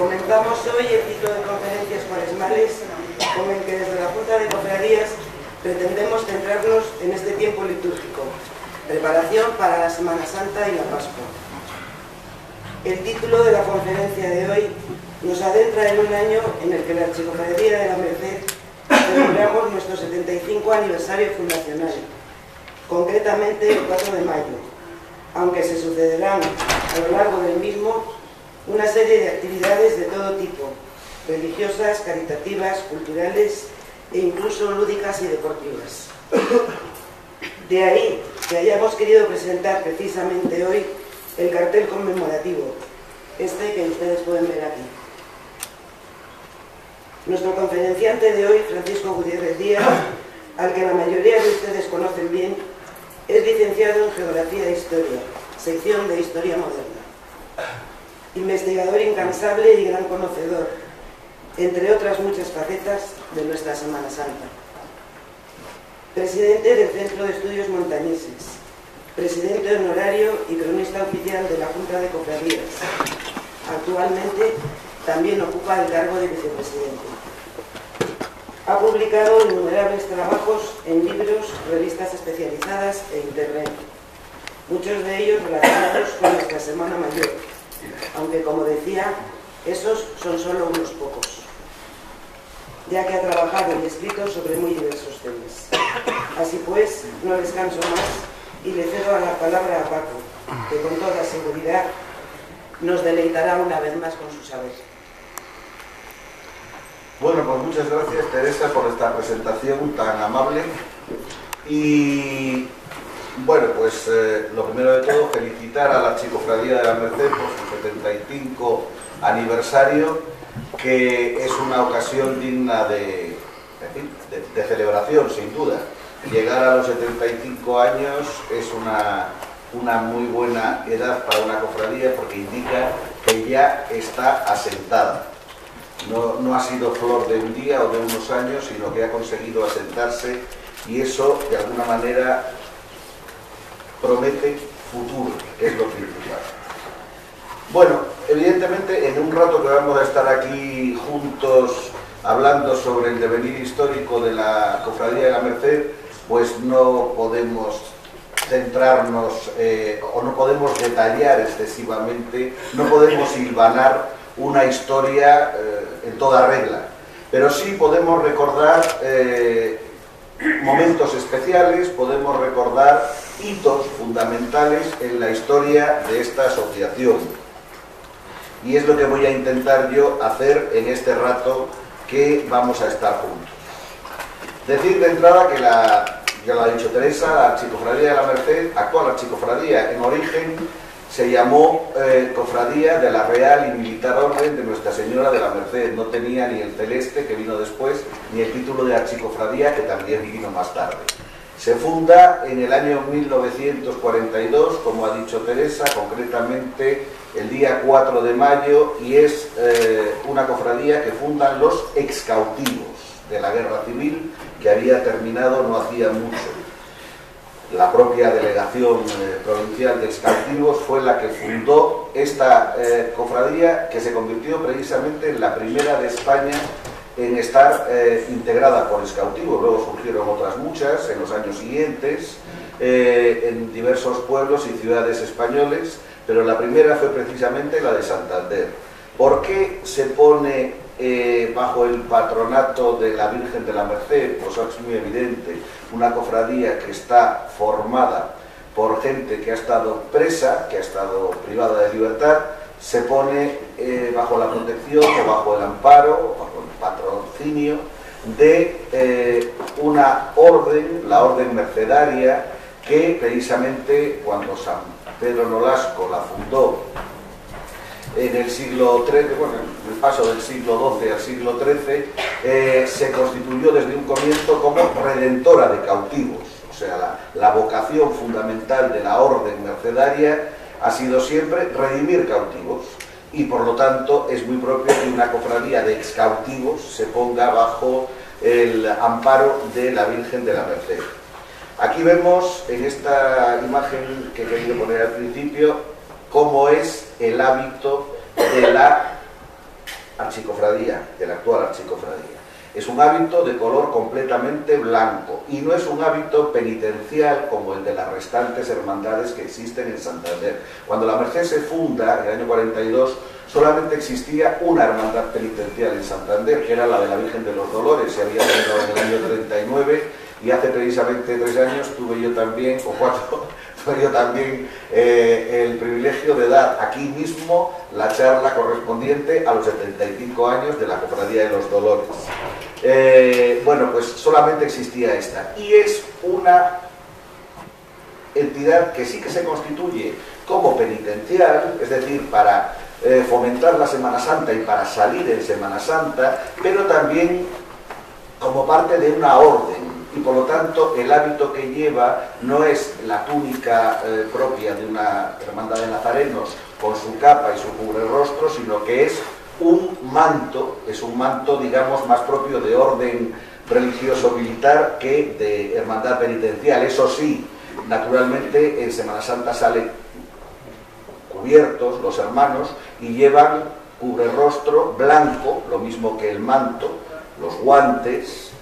Comenzamos hoy el ciclo de conferencias cuaresmales con el que desde la Junta de Cofradías pretendemos centrarnos en este tiempo litúrgico, preparación para la Semana Santa y la Pascua. El título de la conferencia de hoy nos adentra en un año en el que la Archicofradía de la Merced celebramos nuestro 75 aniversario fundacional, concretamente el 4 de mayo, aunque se sucederán a lo largo del mismo una serie de actividades de todo tipo, religiosas, caritativas, culturales e incluso lúdicas y deportivas. De ahí que hayamos querido presentar precisamente hoy el cartel conmemorativo, este que ustedes pueden ver aquí. Nuestro conferenciante de hoy, Francisco Gutiérrez Díaz, al que la mayoría de ustedes conocen bien, es licenciado en Geografía e Historia, sección de Historia Moderna. Investigador incansable y gran conocedor, entre otras muchas facetas de nuestra Semana Santa. Presidente del Centro de Estudios Montañeses, presidente honorario y cronista oficial de la Junta de Cofradías. Actualmente también ocupa el cargo de vicepresidente. Ha publicado innumerables trabajos en libros, revistas especializadas e internet, muchos de ellos relacionados con nuestra Semana Mayor, aunque, como decía, esos son solo unos pocos, ya que ha trabajado y escrito sobre muy diversos temas. Así pues, no descanso más y le cedo la palabra a Paco, que con toda seguridad nos deleitará una vez más con su saber. Bueno, pues muchas gracias, Teresa, por esta presentación tan amable. Y bueno, pues lo primero de todo, felicitar a la Archicofradía de la Merced por su 75 aniversario, que es una ocasión digna de celebración, sin duda. Llegar a los 75 años es una muy buena edad para una cofradía, porque indica que ya está asentada. No ha sido flor de un día o de unos años, sino que ha conseguido asentarse, y eso de alguna manera promete futuro, que es lo principal. Bueno, evidentemente en un rato que vamos a estar aquí juntos hablando sobre el devenir histórico de la Cofradía de la Merced, pues no podemos centrarnos o no podemos detallar excesivamente, no podemos hilvanar una historia en toda regla, pero sí podemos recordar momentos especiales, podemos recordar hitos fundamentales en la historia de esta asociación, y es lo que voy a intentar yo hacer en este rato que vamos a estar juntos. Decir de entrada que ya lo ha dicho Teresa, la Archicofradía de la Merced, actual Archicofradía, en origen se llamó Cofradía de la Real y Militar Orden de Nuestra Señora de la Merced. No tenía ni el celeste, que vino después, ni el título de Archicofradía, que también vino más tarde. Se funda en el año 1942, como ha dicho Teresa, concretamente el día 4 de mayo, y es una cofradía que fundan los excautivos de la Guerra Civil, que había terminado no hacía mucho. La propia delegación provincial de excautivos fue la que fundó esta cofradía, que se convirtió precisamente en la primera de España en estar integrada por excautivos. Luego surgieron otras muchas en los años siguientes, en diversos pueblos y ciudades españoles, pero la primera fue precisamente la de Santander. ¿Por qué se pone bajo el patronato de la Virgen de la Merced? Pues es muy evidente, una cofradía que está formada por gente que ha estado presa, que ha estado privada de libertad, se pone bajo la protección o bajo el amparo, o bajo el patrocinio de una orden, la orden mercedaria, que precisamente cuando San Pedro Nolasco la fundó en el siglo XIII, bueno, en el paso del siglo XII al siglo XIII, se constituyó desde un comienzo como redentora de cautivos. O sea, la vocación fundamental de la orden mercedaria ha sido siempre redimir cautivos, y por lo tanto es muy propio que una cofradía de excautivos se ponga bajo el amparo de la Virgen de la Merced. Aquí vemos en esta imagen que he querido poner al principio cómo es el hábito de la archicofradía, de la actual archicofradía. Es un hábito de color completamente blanco y no es un hábito penitencial como el de las restantes hermandades que existen en Santander. Cuando la Merced se funda, en el año 42, solamente existía una hermandad penitencial en Santander, que era la de la Virgen de los Dolores. Se había fundado en el año 39 y hace precisamente 3 años tuve yo también, o 4, tuve yo también el privilegio de dar aquí mismo la charla correspondiente a los 75 años de la Cofradía de los Dolores. Bueno, pues solamente existía esta, y es una entidad que sí que se constituye como penitencial, es decir, para fomentar la Semana Santa y para salir en Semana Santa, pero también como parte de una orden, y por lo tanto el hábito que lleva no es la túnica propia de una hermandad de nazarenos con su capa y su cubrerrostro, sino que es un manto digamos más propio de orden religioso militar que de hermandad penitencial. Eso sí, naturalmente en Semana Santa salen cubiertos los hermanos y llevan cubrerrostro blanco, lo mismo que el manto, los guantes,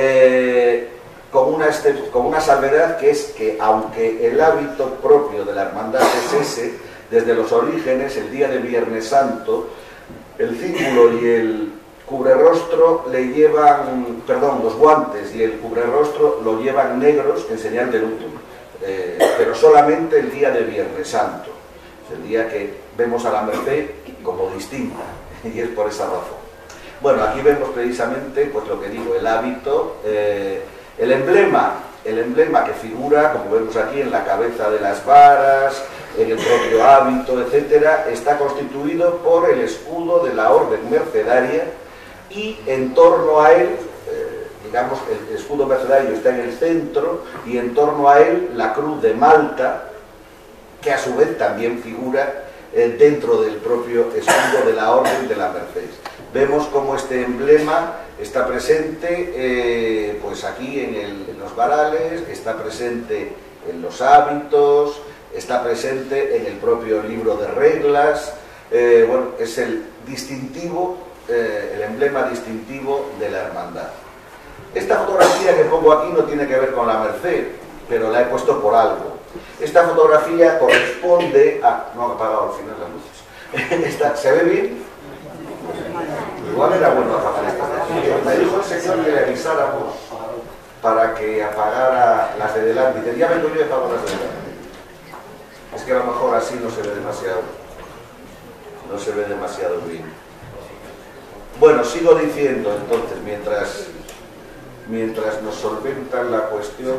con una salvedad, que es que aunque el hábito propio de la hermandad es ese, desde los orígenes, el día de Viernes Santo, el cíngulo y el cubrerrostro le llevan, los guantes y el cubrerrostro lo llevan negros en señal de luto, pero solamente el día de Viernes Santo, es el día que vemos a la Merced como distinta, y es por esa razón. Bueno, aquí vemos precisamente, pues lo que digo, el hábito, el emblema que figura, como vemos aquí, en la cabeza de las varas, en el propio hábito, etcétera, está constituido por el escudo de la orden mercedaria, y en torno a él, digamos, el escudo mercedario está en el centro, y en torno a él la cruz de Malta, que a su vez también figura dentro del propio escudo de la orden de la Merced. Vemos cómo este emblema está presente pues aquí en los varales, está presente en los hábitos, está presente en el propio libro de reglas. Bueno, es el distintivo, el emblema distintivo de la hermandad. Esta fotografía que pongo aquí no tiene que ver con la Merced, pero la he puesto por algo. Esta fotografía corresponde a... No han apagado al final las luces. ¿Se ve bien? Igual era bueno apagar estas. Me dijo el señor que le avisáramos para que apagara las de delante. Y ya vengo yo y apago las de delante. Es que a lo mejor así no se ve demasiado. No se ve demasiado bien. Bueno, sigo diciendo entonces, mientras nos solventan la cuestión.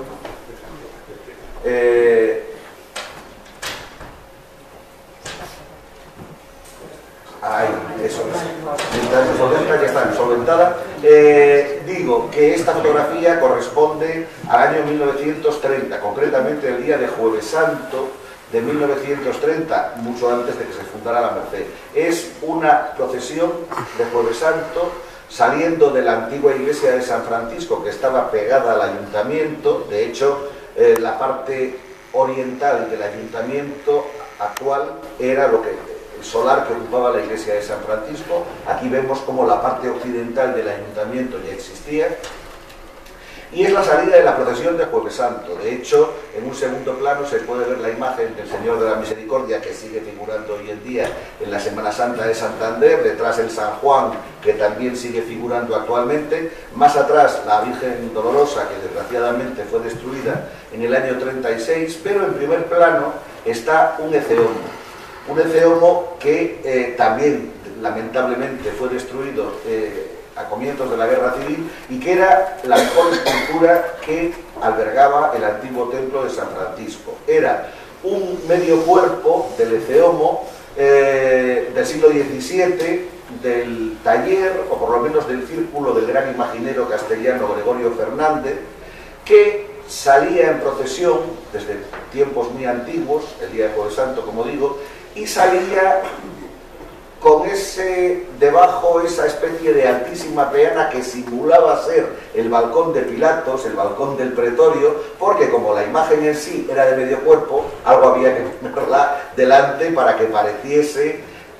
Ahí, eso es. Mientras nos solventa, ya está solventada. Digo que esta fotografía corresponde al año 1930, concretamente el día de Jueves Santo de 1930, mucho antes de que se fundara la Merced. Es una procesión de Jueves Santo saliendo de la antigua iglesia de San Francisco, que estaba pegada al ayuntamiento. De hecho, la parte oriental del ayuntamiento actual era el solar que ocupaba la iglesia de San Francisco. Aquí vemos como la parte occidental del ayuntamiento ya existía, y es la salida de la procesión de Jueves Santo. De hecho, en un segundo plano se puede ver la imagen del Señor de la Misericordia, que sigue figurando hoy en día en la Semana Santa de Santander, detrás el San Juan, que también sigue figurando actualmente, más atrás la Virgen Dolorosa, que desgraciadamente fue destruida en el año 36, pero en primer plano está un eceomo que también lamentablemente fue destruido a comienzos de la Guerra Civil, y que era la mejor escultura que albergaba el antiguo templo de San Francisco. Era un medio cuerpo del eceomo del siglo XVII, del taller, o por lo menos del círculo del gran imaginero castellano Gregorio Fernández, que salía en procesión desde tiempos muy antiguos, el día de Jueves Santo, como digo, y salía con debajo esa especie de altísima peana que simulaba ser el balcón de Pilatos, el balcón del pretorio, porque como la imagen en sí era de medio cuerpo, algo había que ponerla delante para que pareciese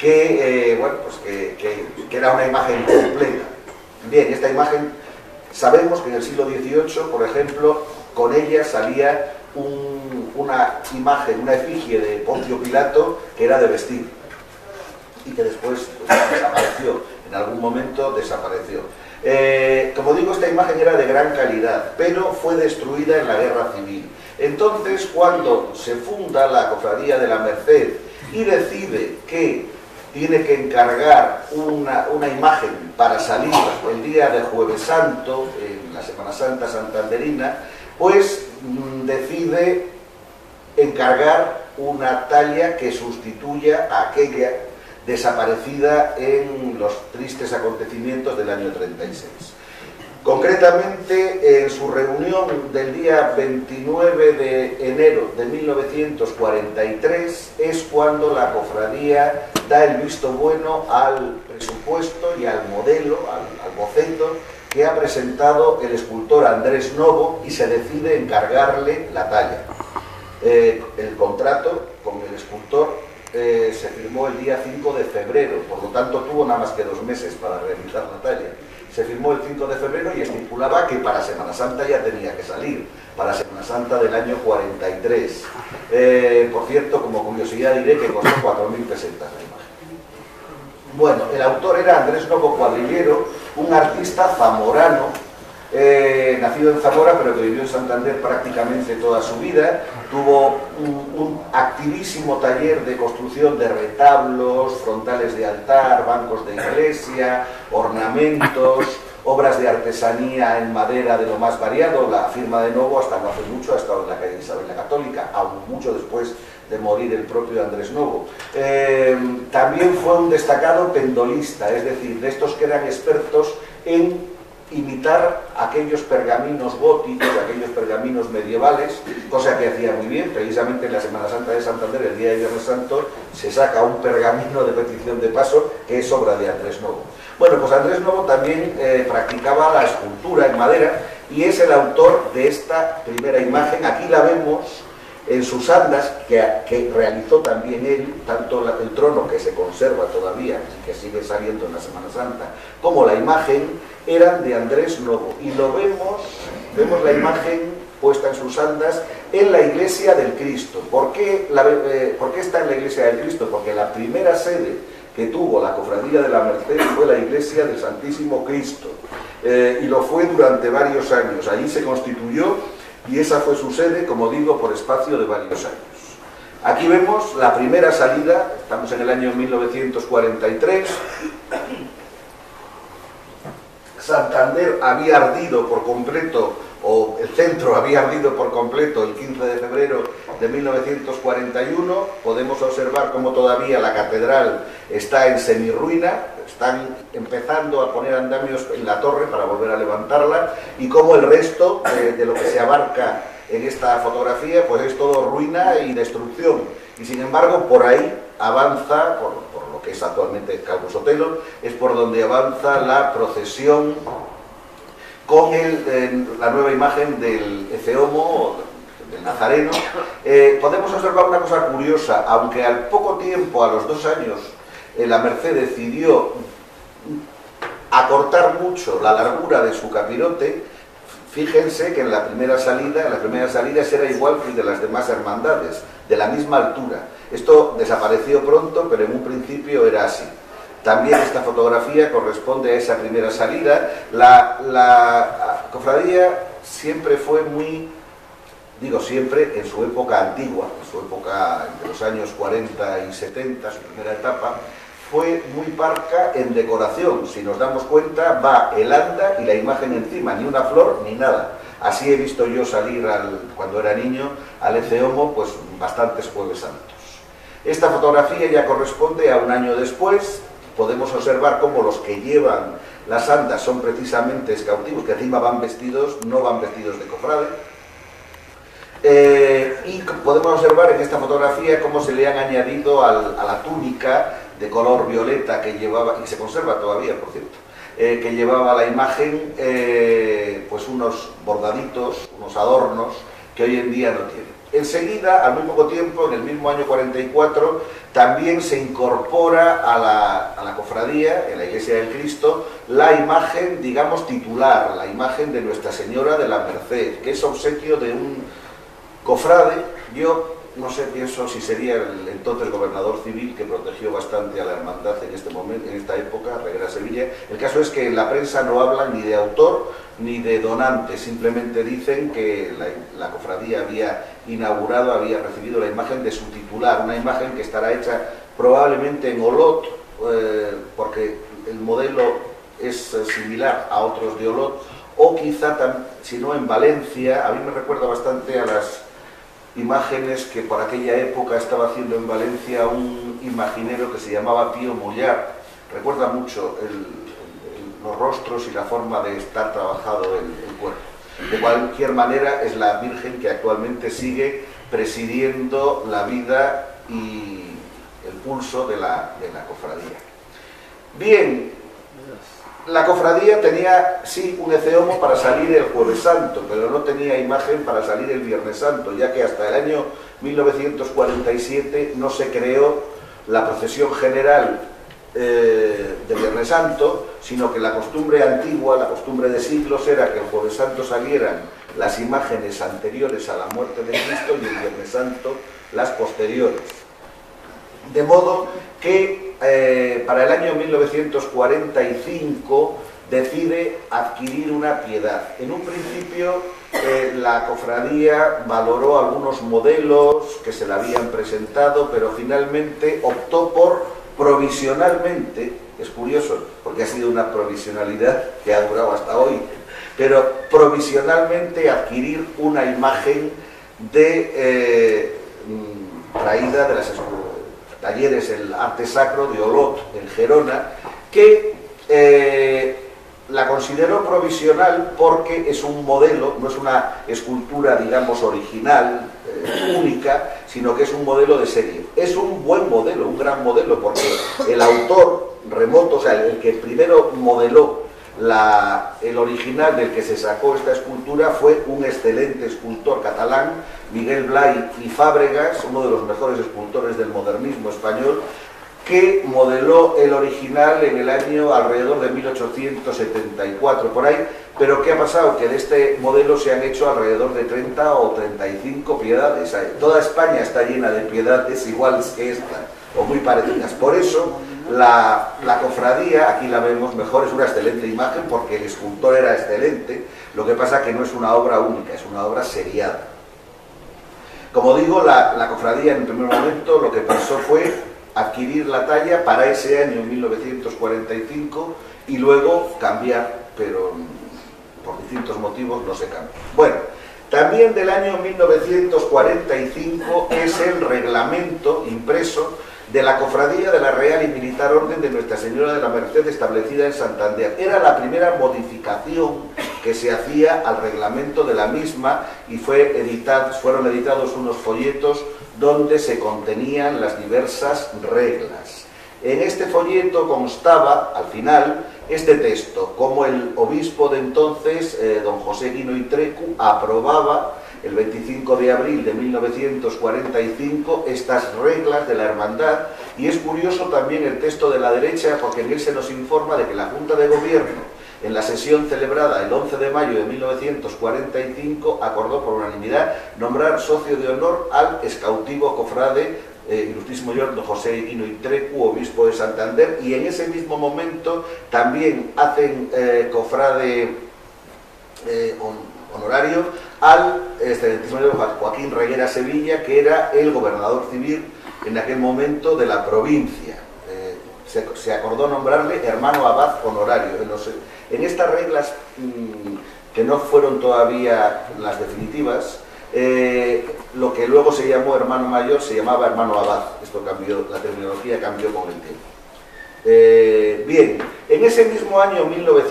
que, bueno, pues que era una imagen completa. Bien, esta imagen, sabemos que en el siglo XVIII, por ejemplo, con ella salía una imagen, una efigie de Poncio Pilato, que era de vestir, y que después pues, desapareció, en algún momento desapareció. Como digo, esta imagen era de gran calidad, pero fue destruida en la Guerra Civil. Entonces, cuando se funda la Cofradía de la Merced y decide que tiene que encargar una imagen para salir el día de Jueves Santo, en la Semana Santa santanderina, pues decide encargar una talla que sustituya a aquella desaparecida en los tristes acontecimientos del año 36. Concretamente, en su reunión del día 29 de enero de 1943 es cuando la cofradía da el visto bueno al presupuesto y al modelo, al boceto que ha presentado el escultor Andrés Novo, y se decide encargarle la talla. El contrato con el escultor se firmó el día 5 de febrero, por lo tanto tuvo nada más que 2 meses para realizar la talla. Se firmó el 5 de febrero y estipulaba que para Semana Santa ya tenía que salir, para Semana Santa del año 43. Por cierto, como curiosidad diré que costó 4.000 pesetas la imagen. Bueno, el autor era Andrés Novo Cuadrillero, un artista zamorano, nacido en Zamora pero que vivió en Santander prácticamente toda su vida. Tuvo un activísimo taller de construcción de retablos, frontales de altar, bancos de iglesia, ornamentos, obras de artesanía en madera de lo más variado. La firma de Novo hasta no hace mucho ha estado en la calle Isabel la Católica, aún mucho después de morir el propio Andrés Novo. También fue un destacado pendolista, es decir, de estos que eran expertos en imitar aquellos pergaminos góticos, aquellos pergaminos medievales, cosa que hacía muy bien. Precisamente en la Semana Santa de Santander, el día de Viernes Santo, se saca un pergamino de petición de paso que es obra de Andrés Novo. Bueno, pues Andrés Novo también practicaba la escultura en madera y es el autor de esta primera imagen. Aquí la vemos en sus andas, que realizó también él, tanto el trono, que se conserva todavía y que sigue saliendo en la Semana Santa, como la imagen, eran de Andrés Novo. Y lo vemos la imagen puesta en sus andas en la Iglesia del Cristo. ¿Por qué está en la Iglesia del Cristo? Porque la primera sede que tuvo la Cofradía de la Merced fue la Iglesia del Santísimo Cristo, y lo fue durante varios años. Allí se constituyó y esa fue su sede, como digo, por espacio de varios años. Aquí vemos la primera salida, estamos en el año 1943. Santander había ardido por completo, o el centro había ardido por completo el 15 de febrero de 1941. Podemos observar cómo todavía la catedral está en semirruina, están empezando a poner andamios en la torre para volver a levantarla, y cómo el resto de lo que se abarca en esta fotografía pues es todo ruina y destrucción. Y sin embargo, por ahí avanza, por lo que es actualmente Calvo Sotelo, es por donde avanza la procesión con la nueva imagen del Eceomo, del Nazareno. Podemos observar una cosa curiosa: aunque al poco tiempo, a los 2 años, la Merced decidió acortar mucho la largura de su capirote, fíjense que en la primera salida era igual que de las demás hermandades, de la misma altura. Esto desapareció pronto, pero en un principio era así. También esta fotografía corresponde a esa primera salida. La cofradía siempre fue muy, digo siempre, en su época antigua, en su época entre los años 40 y 70, su primera etapa, fue muy parca en decoración. Si nos damos cuenta, va el anda y la imagen encima, ni una flor ni nada. Así he visto yo salir, cuando era niño, al Eceomo, pues bastantes Jueves Santos. Esta fotografía ya corresponde a un año después. Podemos observar cómo los que llevan las andas son precisamente cautivos, que encima van vestidos, no van vestidos de cofrade. Y podemos observar en esta fotografía cómo se le han añadido a la túnica de color violeta que llevaba, y se conserva todavía, por cierto, que llevaba la imagen, pues unos bordaditos, unos adornos que hoy en día no tiene. enseguida, al muy poco tiempo, en el mismo año 44, también se incorpora a la cofradía, en la Iglesia del Cristo, la imagen, digamos, titular, la imagen de Nuestra Señora de la Merced, que es obsequio de un cofrade. Yo no sé, pienso si sería entonces el gobernador civil, que protegió bastante a la hermandad en este momento, en esta época, Reguera Sevilla. El caso es que en la prensa no hablan ni de autor ni de donante, simplemente dicen que la cofradía había inaugurado, había recibido la imagen de su titular, una imagen que estará hecha probablemente en Olot, porque el modelo es similar a otros de Olot, o quizá, si no, en Valencia. A mí me recuerda bastante a las imágenes que por aquella época estaba haciendo en Valencia un imaginero que se llamaba Pío Mollar. Recuerda mucho los rostros y la forma de estar trabajado el cuerpo. De cualquier manera, es la Virgen que actualmente sigue presidiendo la vida y el pulso de la cofradía. Bien, la cofradía tenía, sí, un eceomo para salir el Jueves Santo, pero no tenía imagen para salir el Viernes Santo, ya que hasta el año 1947 no se creó la procesión general de Viernes Santo, sino que la costumbre antigua, la costumbre de siglos, era que el Jueves Santo salieran las imágenes anteriores a la muerte de Cristo y el Viernes Santo las posteriores. De modo que para el año 1945 decide adquirir una piedad. En un principio la cofradía valoró algunos modelos que se le habían presentado, pero finalmente optó por provisionalmente, es curioso porque ha sido una provisionalidad que ha durado hasta hoy, pero provisionalmente adquirir una imagen traída de las talleres el arte sacro de Olot, en Gerona, que la considero provisional porque es un modelo, no es una escultura, digamos, original, única, sino que es un modelo de serie. Es un buen modelo, un gran modelo, porque el autor remoto, o sea, el que primero modeló el original del que se sacó esta escultura fue un excelente escultor catalán, Miguel Blay y Fábregas, uno de los mejores escultores del modernismo español, que modeló el original en el año alrededor de 1874, por ahí. Pero ¿qué ha pasado? Que de este modelo se han hecho alrededor de 30 o 35 piedades. Toda España está llena de piedades iguales que esta, o muy parecidas. Por eso la cofradía, aquí la vemos mejor, es una excelente imagen porque el escultor era excelente. Lo que pasa que no es una obra única, es una obra seriada. Como digo, la cofradía en el primer momento lo que pensó fue adquirir la talla para ese año 1945 y luego cambiar, pero por distintos motivos no se cambió. Bueno, también del año 1945 es el reglamento impreso de la Cofradía de la Real y Militar Orden de Nuestra Señora de la Merced, establecida en Santander. Era la primera modificación que se hacía al reglamento de la misma y fueron editados unos folletos donde se contenían las diversas reglas. En este folleto constaba, al final, este texto, como el obispo de entonces, don José Guino y Trecu, aprobaba el 25 de abril de 1945 estas reglas de la hermandad. Y es curioso también el texto de la derecha, porque en él se nos informa de que la Junta de Gobierno, en la sesión celebrada el 11 de mayo de 1945, acordó por unanimidad nombrar socio de honor al excautivo cofrade ilustrísimo señor don José Guino y Trecu, obispo de Santander, y en ese mismo momento también hacen cofrade honorario al excelentísimo Joaquín Reguera Sevilla, que era el gobernador civil en aquel momento de la provincia. Se acordó nombrarle hermano abad honorario. En estas reglas, que no fueron todavía las definitivas, lo que luego se llamó hermano mayor se llamaba hermano abad. Esto cambió, la terminología cambió con el tiempo. Bien, en ese mismo año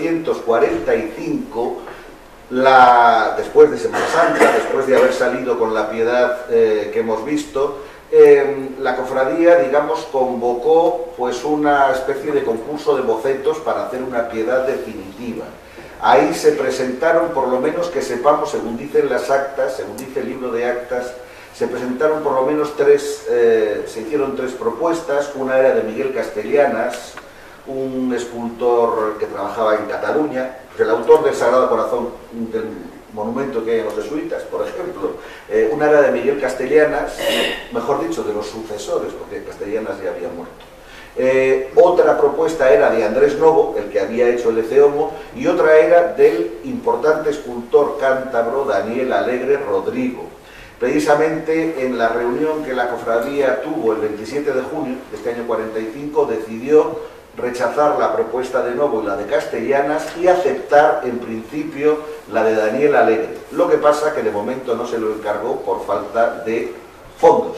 1945, después de Semana Santa, después de haber salido con la piedad que hemos visto, la cofradía, digamos, convocó pues una especie de concurso de bocetos para hacer una piedad definitiva. Ahí se presentaron, por lo menos que sepamos, según dicen las actas, según dice el libro de actas, se presentaron por lo menos se hicieron tres propuestas. Una era de Miguel Castellanas, un escultor que trabajaba en Cataluña, el autor del Sagrado Corazón, del monumento que hay en los jesuitas, por ejemplo. Una era de Miguel Castellanas, mejor dicho, de los sucesores, porque Castellanas ya había muerto. Otra propuesta era de Andrés Novo, el que había hecho el Ecce Homo, y otra era del importante escultor cántabro Daniel Alegre Rodrigo. Precisamente en la reunión que la cofradía tuvo el 27 de junio de este año 45, decidió rechazar la propuesta de Novo y la de Castellanas y aceptar en principio la de Daniel Alegre. Lo que pasa que de momento no se lo encargó por falta de fondos.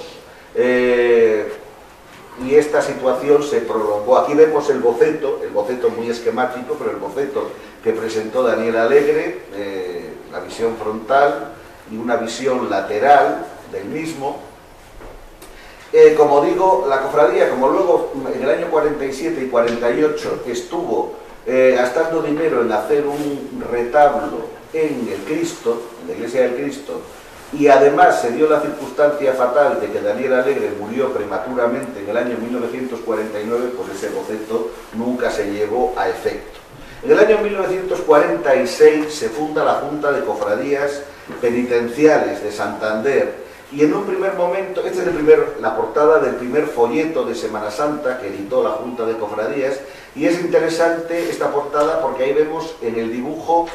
Y esta situación se prolongó. Aquí vemos el boceto muy esquemático, pero el boceto que presentó Daniel Alegre, la visión frontal y una visión lateral del mismo. Como digo, la cofradía, como luego en el año 47 y 48 estuvo gastando dinero en hacer un retablo en el Cristo, en la iglesia del Cristo, y además se dio la circunstancia fatal de que Daniel Alegre murió prematuramente en el año 1949, pues ese boceto nunca se llevó a efecto. En el año 1946 se funda la Junta de Cofradías Penitenciales de Santander, y en un primer momento, esta es la portada del primer folleto de Semana Santa que editó la Junta de Cofradías, y es interesante esta portada porque ahí vemos en el dibujo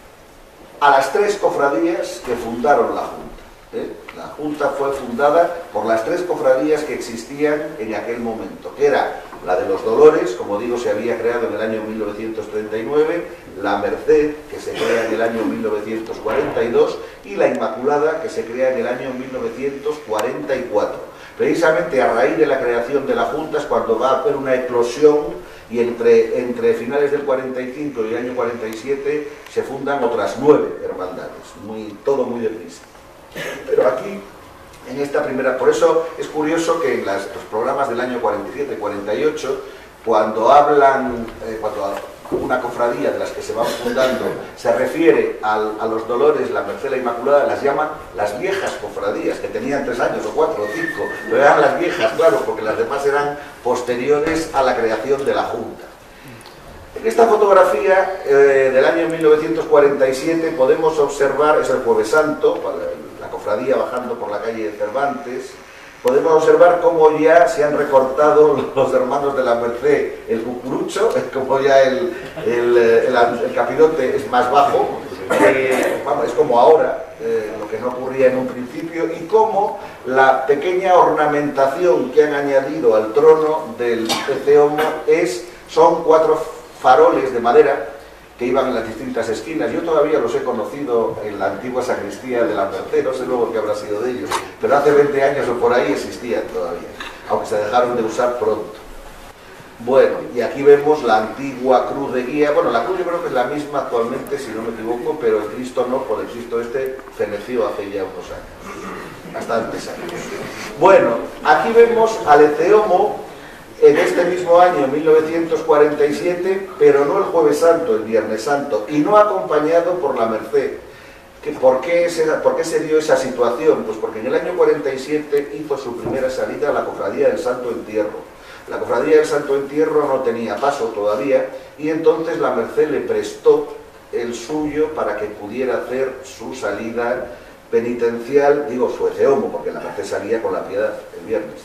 a las tres cofradías que fundaron la Junta. La Junta fue fundada por las tres cofradías que existían en aquel momento, que era la de los Dolores, como digo, se había creado en el año 1939, la Merced, que se crea en el año 1942, y la Inmaculada, que se crea en el año 1944. Precisamente a raíz de la creación de la Junta es cuando va a haber una eclosión, y entre finales del 45 y el año 47 se fundan otras 9 hermandades, todo muy deprisa. Pero aquí, en esta primera, por eso es curioso que en los programas del año 47 y 48, cuando hablan, cuando una cofradía de las que se van fundando se refiere a los Dolores, la Merced, la Inmaculada, las llaman las viejas cofradías, que tenían 3 años o 4 o 5, pero eran las viejas, claro, porque las demás eran posteriores a la creación de la Junta. En esta fotografía del año 1947 podemos observar, es el Jueves Santo, la cofradía bajando por la calle de Cervantes. Podemos observar cómo ya se han recortado los hermanos de la Merced el cucurucho, como ya el capirote es más bajo, es como ahora, lo que no ocurría en un principio, y cómo la pequeña ornamentación que han añadido al trono del Ecce Homo son 4 faroles de madera que iban en las distintas esquinas. Yo todavía los he conocido en la antigua sacristía de la Merced, no sé luego qué habrá sido de ellos, pero hace 20 años o por ahí existían todavía, aunque se dejaron de usar pronto. Bueno, y aquí vemos la antigua cruz de guía. Bueno, la cruz yo creo que es la misma actualmente, si no me equivoco, pero el Cristo no, por el Cristo este feneció hace ya unos años, bastantes años. Bueno, aquí vemos al Ecce Homo en este mismo año, 1947, pero no el Jueves Santo, el Viernes Santo, y no acompañado por la Merced. ¿Por qué se dio esa situación? Pues porque en el año 47 hizo su primera salida a la Cofradía del Santo Entierro. La Cofradía del Santo Entierro no tenía paso todavía, y entonces la Merced le prestó el suyo para que pudiera hacer su salida penitencial, digo su Ecce Homo, porque la Merced salía con la Piedad el viernes.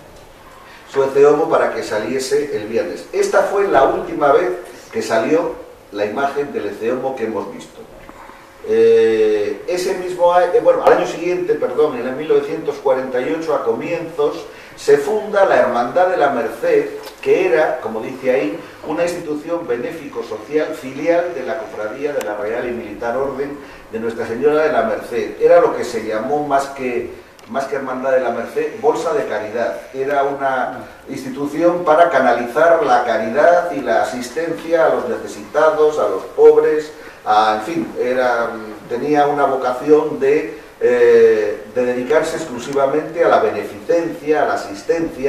Su Ecce Homo para que saliese el viernes. Esta fue la última vez que salió la imagen del Ecce Homo que hemos visto. Ese mismo año, al año siguiente, perdón, en el 1948, a comienzos, se funda la Hermandad de la Merced, que era, como dice ahí, una institución benéfico-social filial de la Cofradía de la Real y Militar Orden de Nuestra Señora de la Merced. Era lo que se llamó más que Hermandad de la Merced, Bolsa de Caridad. Era una institución para canalizar la caridad y la asistencia a los necesitados, a los pobres, en fin, tenía una vocación de dedicarse exclusivamente a la beneficencia, a la asistencia,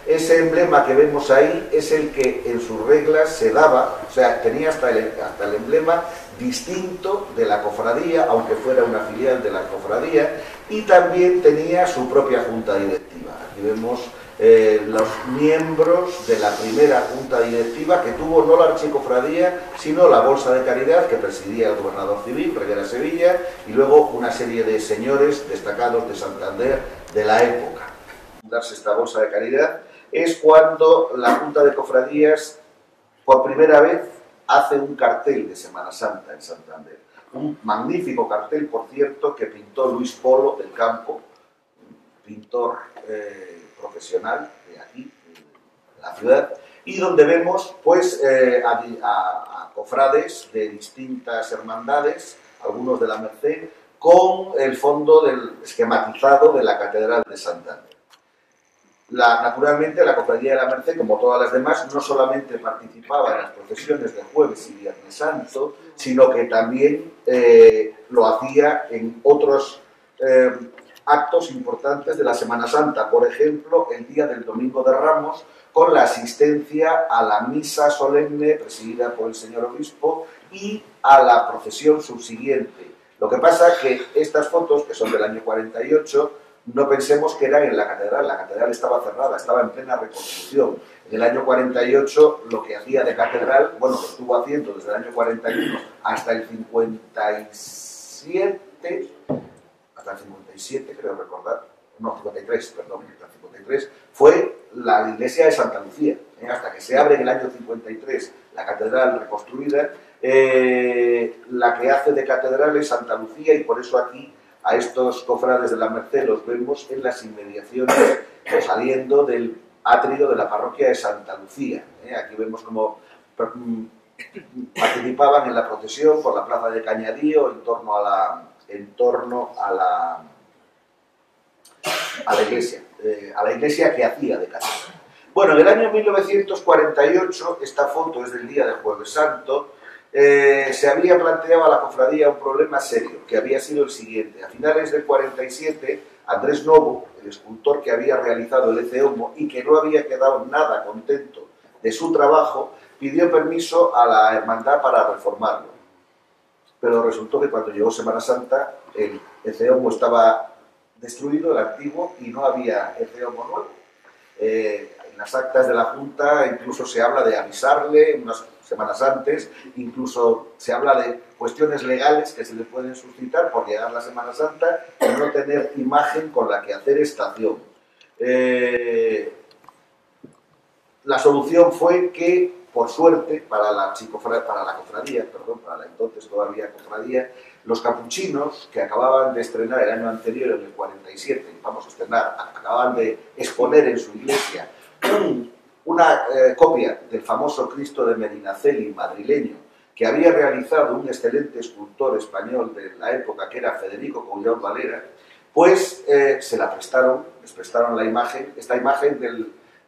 Ese emblema que vemos ahí es el que en sus reglas se daba, o sea, tenía hasta el emblema distinto de la cofradía, aunque fuera una filial de la cofradía, y también tenía su propia junta directiva. Aquí vemos los miembros de la primera junta directiva que tuvo no la archicofradía, sino la Bolsa de Caridad, que presidía el gobernador civil, Reguera Sevilla, y luego una serie de señores destacados de Santander de la época. Darse esta Bolsa de Caridad es cuando la Junta de Cofradías por primera vez hace un cartel de Semana Santa en Santander. Un magnífico cartel, por cierto, que pintó Luis Polo del Campo, pintor profesional de aquí, de la ciudad, y donde vemos pues a cofrades de distintas hermandades, algunos de la Merced, con el fondo del esquematizado de la Catedral de Santander. Naturalmente, la Cofradía de la Merced, como todas las demás, no solamente participaba en las procesiones de Jueves y Viernes Santo, sino que también lo hacía en otros actos importantes de la Semana Santa. Por ejemplo, el día del Domingo de Ramos, con la asistencia a la misa solemne presidida por el señor obispo y a la procesión subsiguiente. Lo que pasa es que estas fotos, que son del año 48, no pensemos que eran en la catedral estaba cerrada, estaba en plena reconstrucción. En el año 48 lo que hacía de catedral, bueno, lo estuvo haciendo desde el año 41 hasta el 57, creo recordar, no, 53, perdón, hasta el 53, fue la iglesia de Santa Lucía, hasta que se abre en el año 53 la catedral reconstruida, la que hace de catedral es Santa Lucía, y por eso aquí a estos cofrades de la Merced los vemos en las inmediaciones saliendo del atrio de la parroquia de Santa Lucía. Aquí vemos cómo participaban en la procesión por la plaza de Cañadío en torno a la iglesia que hacía de catedral. Bueno, en el año 1948, esta foto es del día de Jueves Santo, se había planteado a la cofradía un problema serio, que había sido el siguiente. A finales del 47, Andrés Novo, el escultor que había realizado el Ece Homo y que no había quedado nada contento de su trabajo, pidió permiso a la hermandad para reformarlo. Pero resultó que cuando llegó Semana Santa, el Ece Homo estaba destruido, el antiguo, y no había Ece Homo nuevo. En las actas de la Junta incluso se habla de avisarle unas semanas antes, incluso se habla de cuestiones legales que se le pueden suscitar por llegar la Semana Santa y no tener imagen con la que hacer estación. La solución fue que, por suerte, para la entonces todavía cofradía, los capuchinos, que acababan de estrenar el año anterior, en el 47, acababan de exponer en su iglesia una copia del famoso Cristo de Medinaceli madrileño, que había realizado un excelente escultor español de la época, que era Federico Coullón Valera, pues se la prestaron, les prestaron la imagen. Esta imagen del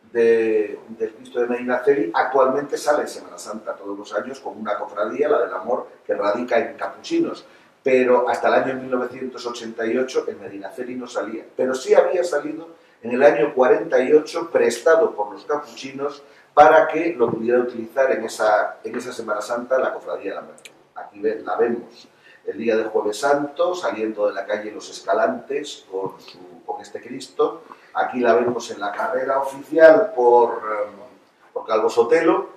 Cristo de Medinaceli actualmente sale en Semana Santa todos los años con una cofradía, la del Amor, que radica en Capuchinos, pero hasta el año 1988 el Medinaceli no salía, pero sí había salido en el año 48, prestado por los capuchinos para que lo pudiera utilizar en esa Semana Santa la Cofradía de la Merced. Aquí la vemos el día de Jueves Santo, saliendo de la calle Los Escalantes con este Cristo. Aquí la vemos en la carrera oficial por Calvo Sotelo.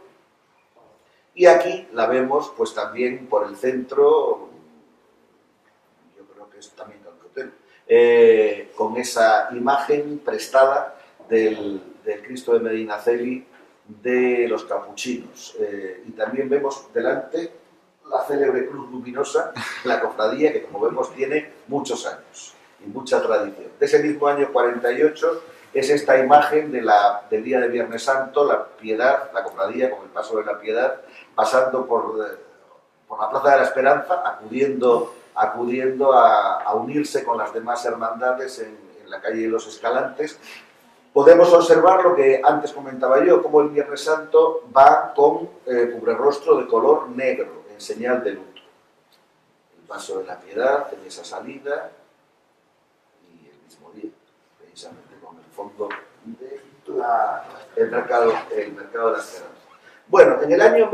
Y aquí la vemos pues también por el centro, yo creo que es también Calvo Sotelo, con esa imagen prestada del Cristo de Medinaceli de los capuchinos. Y también vemos delante la célebre cruz luminosa, la cofradía, que como vemos tiene muchos años y mucha tradición. De ese mismo año 48 es esta imagen del día de Viernes Santo, la Piedad, la cofradía con el paso de la Piedad, pasando por la Plaza de la Esperanza, acudiendo a unirse con las demás hermandades en la calle de Los Escalantes. Podemos observar lo que antes comentaba yo, como el Viernes Santo va con cubrerrostro de color negro, en señal de luto. El paso de la Piedad en esa salida y el mismo día, precisamente con el fondo de el mercado de la esperanza. Bueno, en el año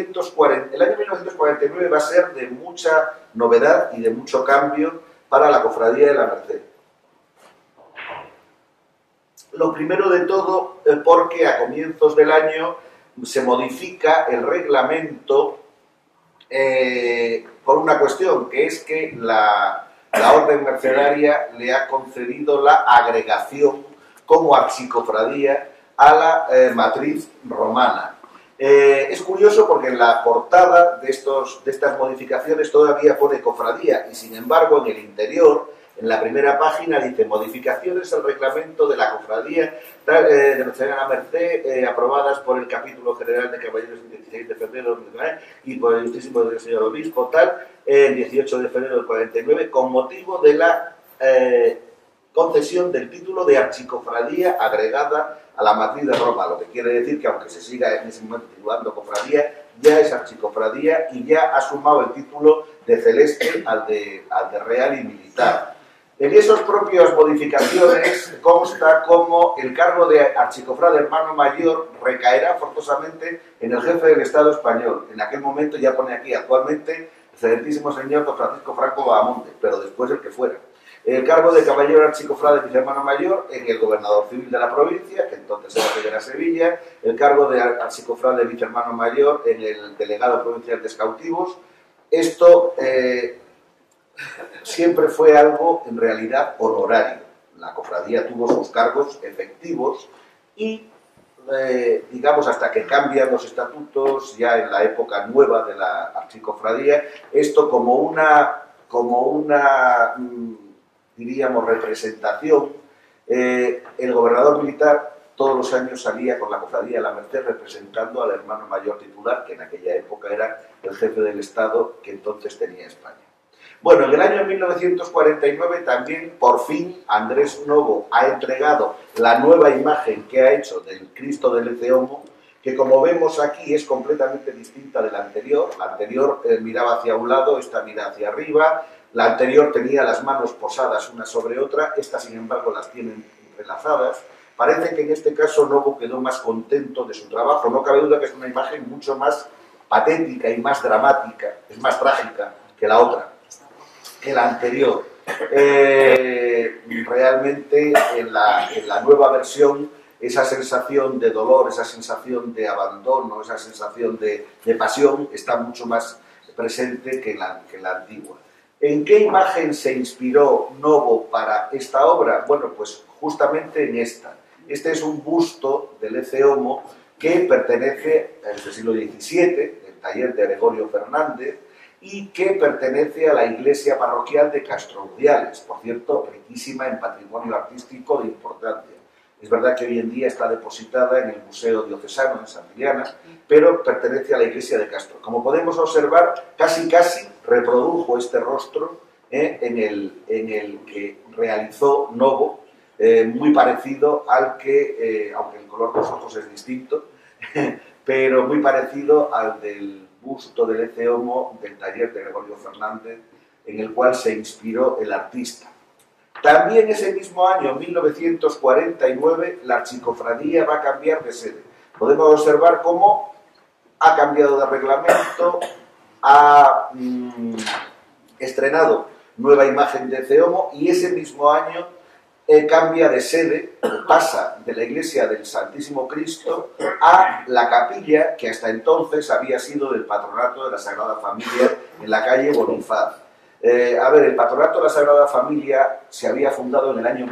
1949 va a ser de mucha novedad y de mucho cambio para la Cofradía de la Merced. Lo primero de todo, porque a comienzos del año se modifica el reglamento por una cuestión, que es que la Orden Mercedaria le ha concedido la agregación como archicofradía a la matriz romana. Es curioso porque en la portada de estas modificaciones todavía pone cofradía y sin embargo en el interior, en la primera página, dice modificaciones al reglamento de la cofradía de Nuestra Señora de la Merced aprobadas por el capítulo general de caballeros el 16 de febrero y por el ilustrísimo señor obispo el 18 de febrero del 49 con motivo de la concesión del título de archicofradía agregada a la matriz de Roma, lo que quiere decir que aunque se siga en ese momento titulando cofradía, ya es archicofradía y ya ha sumado el título de celeste al de real y militar. En esas propias modificaciones consta como el cargo de archicofrade hermano mayor recaerá forzosamente en el jefe del Estado español. En aquel momento, ya pone aquí actualmente, el excelentísimo señor don Francisco Franco Bahamonde, pero después el que fuera. El cargo de caballero archicofrade vicehermano mayor en el gobernador civil de la provincia, que entonces era de Sevilla, el cargo de archicofrade vicehermano mayor en el delegado provincial de cautivos. Esto siempre fue algo en realidad honorario. La cofradía tuvo sus cargos efectivos y digamos hasta que cambian los estatutos ya en la época nueva de la archicofradía, esto como una diríamos representación, el gobernador militar todos los años salía con la cofradía de la Merced representando al hermano mayor titular, que en aquella época era el jefe del Estado que entonces tenía España. Bueno, en el año 1949 también, por fin, Andrés Novo ha entregado la nueva imagen que ha hecho del Cristo del Eceomo, que como vemos aquí es completamente distinta de la anterior. La anterior miraba hacia un lado, esta mira hacia arriba. La anterior tenía las manos posadas una sobre otra, esta sin embargo las tienen entrelazadas. Parece que en este caso Novo quedó más contento de su trabajo. No cabe duda que es una imagen mucho más patética y más dramática, es más trágica que la otra, que la anterior. Realmente en la nueva versión esa sensación de dolor, esa sensación de abandono, esa sensación de pasión está mucho más presente que la antigua. ¿En qué imagen se inspiró Novo para esta obra? Bueno, pues justamente en esta. Este es un busto del Eceomo que pertenece al siglo XVII, del taller de Gregorio Fernández, y que pertenece a la iglesia parroquial de Castrorudiales, por cierto, riquísima en patrimonio artístico de importancia. Es verdad que hoy en día está depositada en el Museo Diocesano en Santillana, pero pertenece a la iglesia de Castro. Como podemos observar, casi reprodujo este rostro en el que realizó Novo, muy parecido al que, aunque el color de los ojos es distinto, pero muy parecido al del busto del Eceomo del taller de Gregorio Fernández, en el cual se inspiró el artista. También ese mismo año, 1949, la archicofradía va a cambiar de sede. Podemos observar cómo ha cambiado de reglamento, ha estrenado nueva imagen de Eceomo y ese mismo año cambia de sede, pasa de la iglesia del Santísimo Cristo a la capilla que hasta entonces había sido del Patronato de la Sagrada Familia en la calle Bonifaz. El Patronato de la Sagrada Familia se había fundado en el año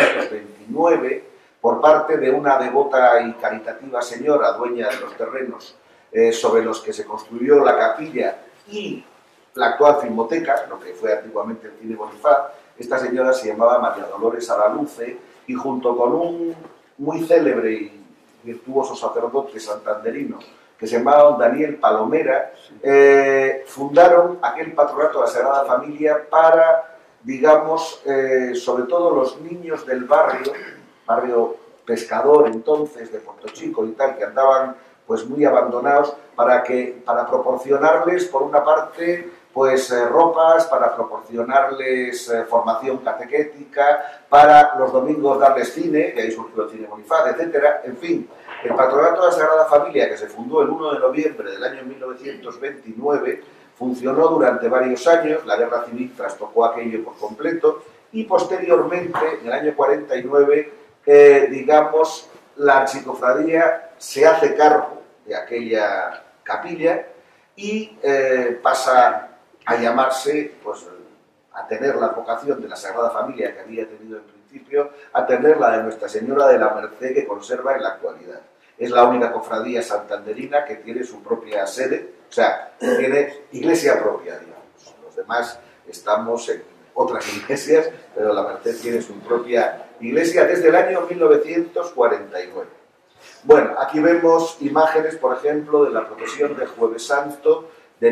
1929 por parte de una devota y caritativa señora, dueña de los terrenos sobre los que se construyó la capilla y la actual filmoteca, lo que fue antiguamente el Cine Bonifaz. Esta señora se llamaba María Dolores Araluce y junto con un muy célebre y virtuoso sacerdote santanderino que se llamaba Daniel Palomera, fundaron aquel patronato de la Sagrada Familia para, digamos, sobre todo los niños del barrio pescador entonces, de Puerto Chico y tal, que andaban pues muy abandonados, para proporcionarles, por una parte, pues ropas, para proporcionarles formación catequética, para los domingos darles cine, que ahí surgió el Cine Bonifaz, etcétera. En fin, el Patronato de la Sagrada Familia, que se fundó el 1 de noviembre del año 1929, funcionó durante varios años. La Guerra Civil trastocó aquello por completo y posteriormente, en el año 49, digamos, la archicofradía se hace cargo de aquella capilla y pasa a llamarse, pues, a tener la vocación de la Sagrada Familia que había tenido en principio, a tener la de Nuestra Señora de la Merced, que conserva en la actualidad. Es la única cofradía santanderina que tiene su propia sede, o sea, tiene iglesia propia, digamos. Los demás estamos en otras iglesias, pero la Merced tiene su propia iglesia desde el año 1949. Bueno, aquí vemos imágenes, por ejemplo, de la procesión de Jueves Santo de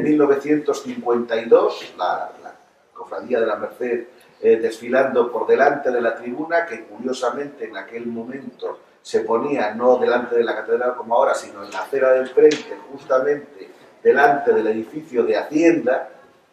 1952, la Cofradía de la Merced desfilando por delante de la tribuna, que curiosamente en aquel momento se ponía no delante de la catedral como ahora, sino en la acera del frente, justamente delante del edificio de Hacienda,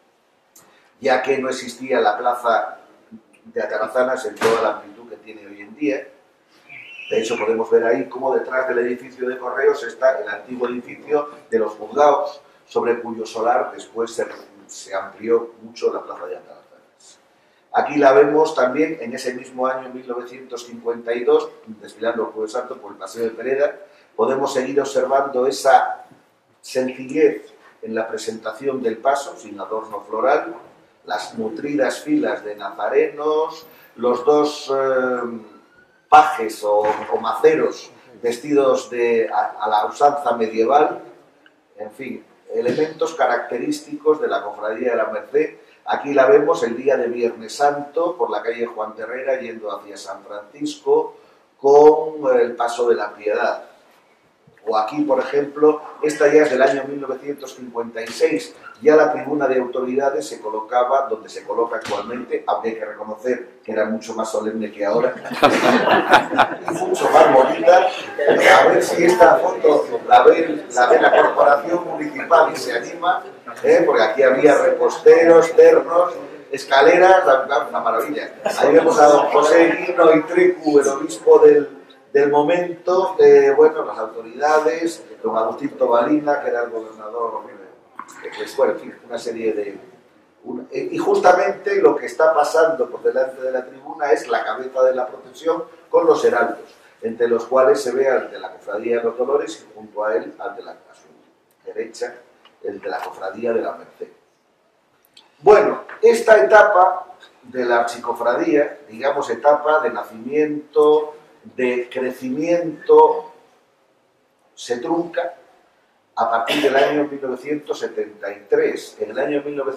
ya que no existía la plaza de Atarazanas en toda la amplitud que tiene hoy en día. De hecho, podemos ver ahí cómo detrás del edificio de Correos está el antiguo edificio de los juzgados, sobre cuyo solar después se amplió mucho la plaza de Atarazanas. Aquí la vemos también en ese mismo año 1952, desfilando el Jueves Santo por el Paseo de Pereda. Podemos seguir observando esa sencillez en la presentación del paso, sin adorno floral, las nutridas filas de nazarenos, los dos pajes o maceros vestidos a la usanza medieval, en fin, elementos característicos de la Cofradía de la Merced. Aquí la vemos el día de Viernes Santo por la calle Juan de Herrera yendo hacia San Francisco con el Paso de la Piedad. O aquí, por ejemplo, esta ya es del año 1956, ya la tribuna de autoridades se colocaba donde se coloca actualmente, aunque hay que reconocer que era mucho más solemne que ahora, y mucho más bonita. A ver si esta foto la ve la corporación municipal y se anima, porque aquí había reposteros, ternos, escaleras, una maravilla. Ahí vemos a don José Guino y Trecu, el obispo del momento, bueno, las autoridades, don Agustín Tobalina, que era el gobernador, pues, bueno, en fin, una serie de... y justamente lo que está pasando por delante de la tribuna es la cabeza de la procesión con los heraldos, entre los cuales se ve al de la Cofradía de los Dolores y junto a él, a su derecha, el de la Cofradía de la Merced. Bueno, esta etapa de la archicofradía, digamos etapa de nacimiento, de crecimiento, se trunca a partir del año 1973. En el año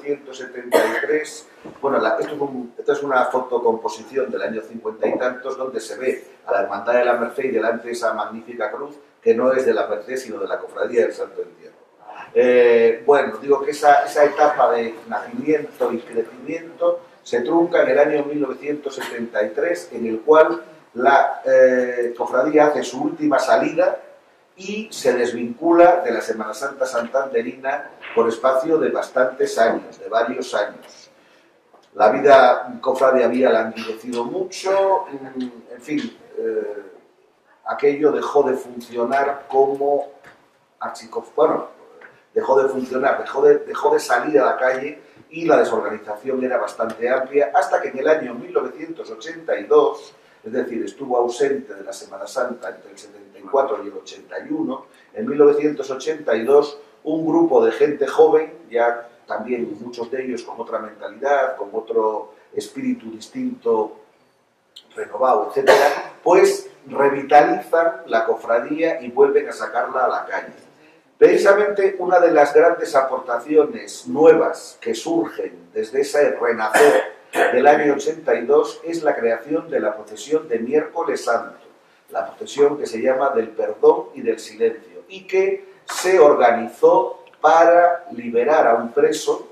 1973, bueno, esta es una fotocomposición del año 50 y tantos, donde se ve a la Hermandad de la Merced y delante de esa magnífica cruz, que no es de la Merced, sino de la Cofradía del Santo Entierro. Bueno, digo que esa etapa de nacimiento y crecimiento se trunca en el año 1973, en el cual la cofradía hace su última salida y se desvincula de la Semana Santa santanderina por espacio de bastantes años, de varios años. La vida cofrade había languidecido mucho, en fin, aquello dejó de funcionar como bueno, dejó de funcionar, dejó de salir a la calle y la desorganización era bastante amplia, hasta que en el año 1982, es decir, estuvo ausente de la Semana Santa entre el 74 y el 81, en 1982 un grupo de gente joven, ya también muchos de ellos con otra mentalidad, con otro espíritu distinto, renovado, etcétera, pues revitalizan la cofradía y vuelven a sacarla a la calle. Precisamente una de las grandes aportaciones nuevas que surgen desde ese renacer del año 82 es la creación de la procesión de Miércoles Santo, la procesión que se llama del perdón y del silencio, y que se organizó para liberar a un preso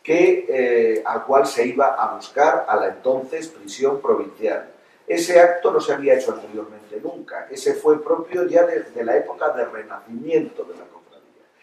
al cual se iba a buscar a la entonces prisión provincial. Ese acto no se había hecho anteriormente nunca, ese fue propio ya desde la época del renacimiento de la cofradía.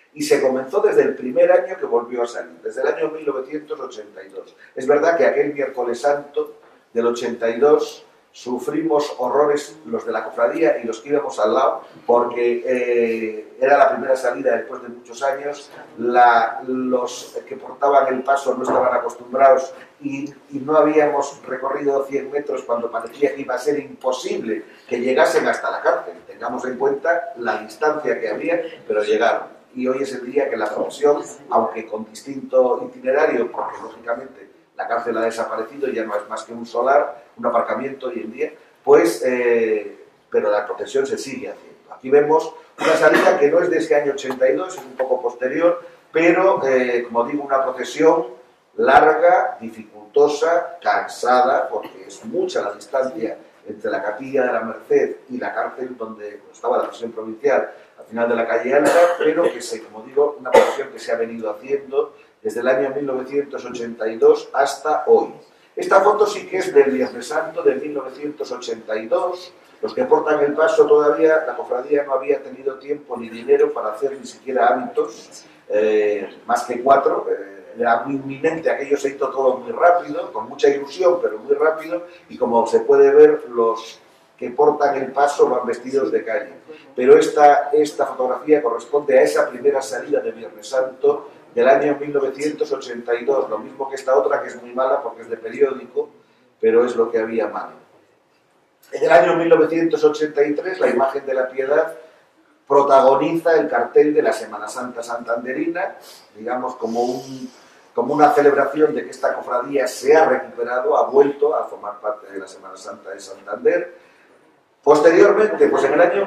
Y se comenzó desde el primer año que volvió a salir, desde el año 1982. Es verdad que aquel miércoles santo del 82 sufrimos horrores los de la cofradía y los que íbamos al lado, porque era la primera salida después de muchos años. Los que portaban el paso no estaban acostumbrados y no habíamos recorrido 100 metros cuando parecía que iba a ser imposible que llegasen hasta la cárcel. Tengamos en cuenta la distancia que había, pero llegaron. Y hoy es el día que la procesión, aunque con distinto itinerario, porque lógicamente la cárcel ha desaparecido, ya no es más que un solar, un aparcamiento hoy en día, pues, pero la procesión se sigue haciendo. Aquí vemos una salida que no es de ese año 82, es un poco posterior, pero, como digo, una procesión larga, dificultosa, cansada, porque es mucha la distancia entre la Capilla de la Merced y la cárcel donde estaba la procesión provincial, al final de la calle Alta, pero que como digo, una procesión que se ha venido haciendo desde el año 1982 hasta hoy. Esta foto sí que es del Viernes Santo de 1982. Los que portan el paso todavía, la cofradía no había tenido tiempo ni dinero para hacer ni siquiera hábitos, más que 4. Era muy inminente, aquello se hizo todo muy rápido, con mucha ilusión, pero muy rápido, y como se puede ver, los que portan el paso van vestidos de calle. Pero esta fotografía corresponde a esa primera salida de Viernes Santo del año 1982, lo mismo que esta otra, que es muy mala porque es de periódico, pero es lo que había a mano. En el año 1983, la imagen de la Piedad protagoniza el cartel de la Semana Santa santanderina, digamos como una celebración de que esta cofradía se ha recuperado, ha vuelto a formar parte de la Semana Santa de Santander. Posteriormente, pues en el año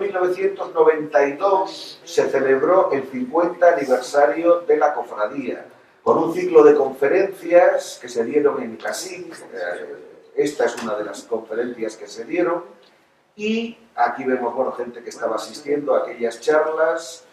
1992 se celebró el 50 aniversario de la cofradía, con un ciclo de conferencias que se dieron en Casín. Esta es una de las conferencias que se dieron, y aquí vemos, bueno, gente que estaba asistiendo a aquellas charlas.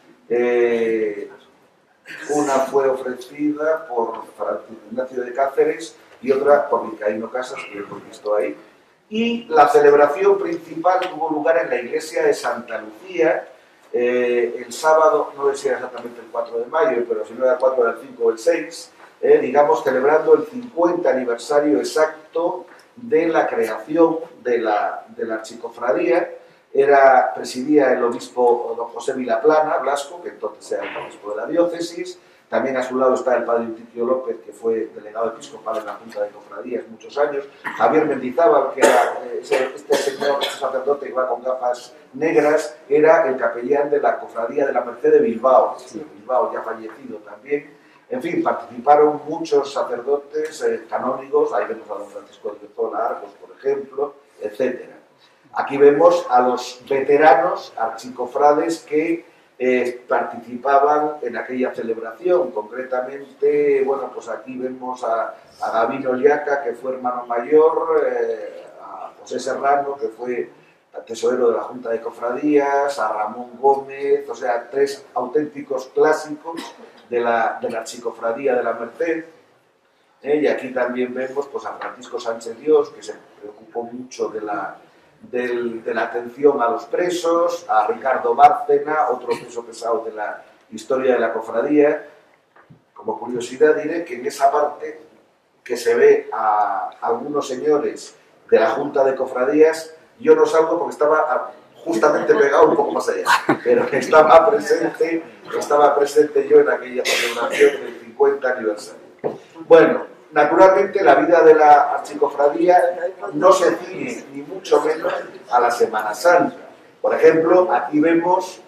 Una fue ofrecida por Francisco Ignacio de Cáceres y otra por Vizcaíno Casas, que hemos visto ahí. Y la celebración principal tuvo lugar en la iglesia de Santa Lucía el sábado, no decía exactamente el 4 de mayo, pero si no era el 4, era el 5 o el 6, digamos, celebrando el 50 aniversario exacto de la creación de la archicofradía. Presidía el obispo don José Vilaplana Blasco, que entonces era el obispo de la diócesis. También a su lado está el padre Eutiquio López, que fue delegado episcopal en la Junta de Cofradías muchos años. Javier Mendizábal, que era este señor, este sacerdote que va con gafas negras, era el capellán de la Cofradía de la Merced de Bilbao, Bilbao ya fallecido también. En fin, participaron muchos sacerdotes canónigos, ahí vemos a don Francisco de Zola Arcos, por ejemplo, etcétera. Aquí vemos a los veteranos archicofrades que participaban en aquella celebración. Concretamente, bueno, pues aquí vemos a Gabino Liaca, que fue hermano mayor, a José Serrano, que fue tesorero de la Junta de Cofradías, a Ramón Gómez, o sea, 3 auténticos clásicos de la archicofradía de la Merced. Y aquí también vemos pues, a Francisco Sánchez Dios, que se preocupó mucho de la atención a los presos, a Ricardo Bárcena, otro peso pesado de la historia de la cofradía. Como curiosidad diré que en esa parte que se ve a algunos señores de la Junta de Cofradías, yo no salgo porque estaba justamente pegado un poco más allá, pero estaba presente yo en aquella celebración del 50 aniversario. Bueno, naturalmente la vida de la archicofradía no se ciñe ni mucho menos a la Semana Santa. Por ejemplo, aquí vemos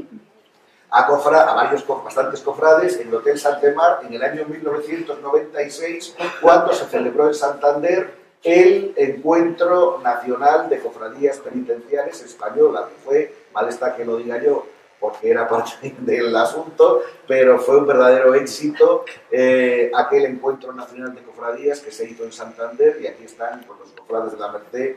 a bastantes cofrades en el Hotel Santemar en el año 1996, cuando se celebró en Santander el Encuentro Nacional de Cofradías Penitenciales Española, que fue, mal está que lo diga yo, porque era parte del asunto, pero fue un verdadero éxito aquel Encuentro Nacional de Cofradías que se hizo en Santander, y aquí están pues, los cofrades de la Merced.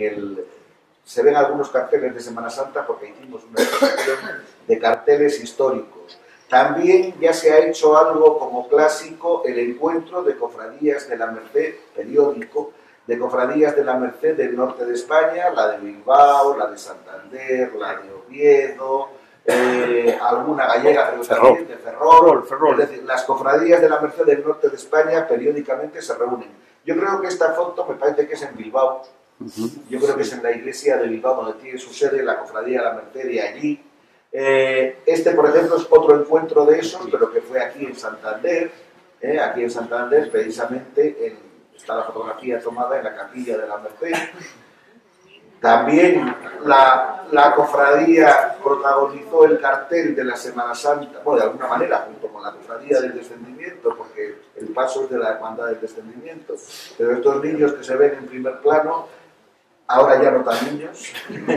Se ven algunos carteles de Semana Santa porque hicimos una exposición de carteles históricos. También ya se ha hecho algo como clásico, el Encuentro de Cofradías de la Merced, periódico, de Cofradías de la Merced del norte de España, la de Bilbao, la de Santander, la de Oviedo, alguna gallega, pero también de Ferrol. Es decir, las cofradías de la Merced del norte de España periódicamente se reúnen. Yo creo que esta foto me parece que es en Bilbao. Yo creo que es en la iglesia de Bilbao donde tiene su sede la cofradía de la Merced de allí. Este, por ejemplo, es otro encuentro de esos, pero que fue aquí en Santander. Aquí en Santander, precisamente, está la fotografía tomada en la capilla de la Merced. También la cofradía protagonizó el cartel de la Semana Santa, bueno, de alguna manera, junto con la cofradía del Descendimiento, porque el paso es de la Hermandad del Descendimiento. Pero estos niños que se ven en primer plano, ahora ya no tan niños,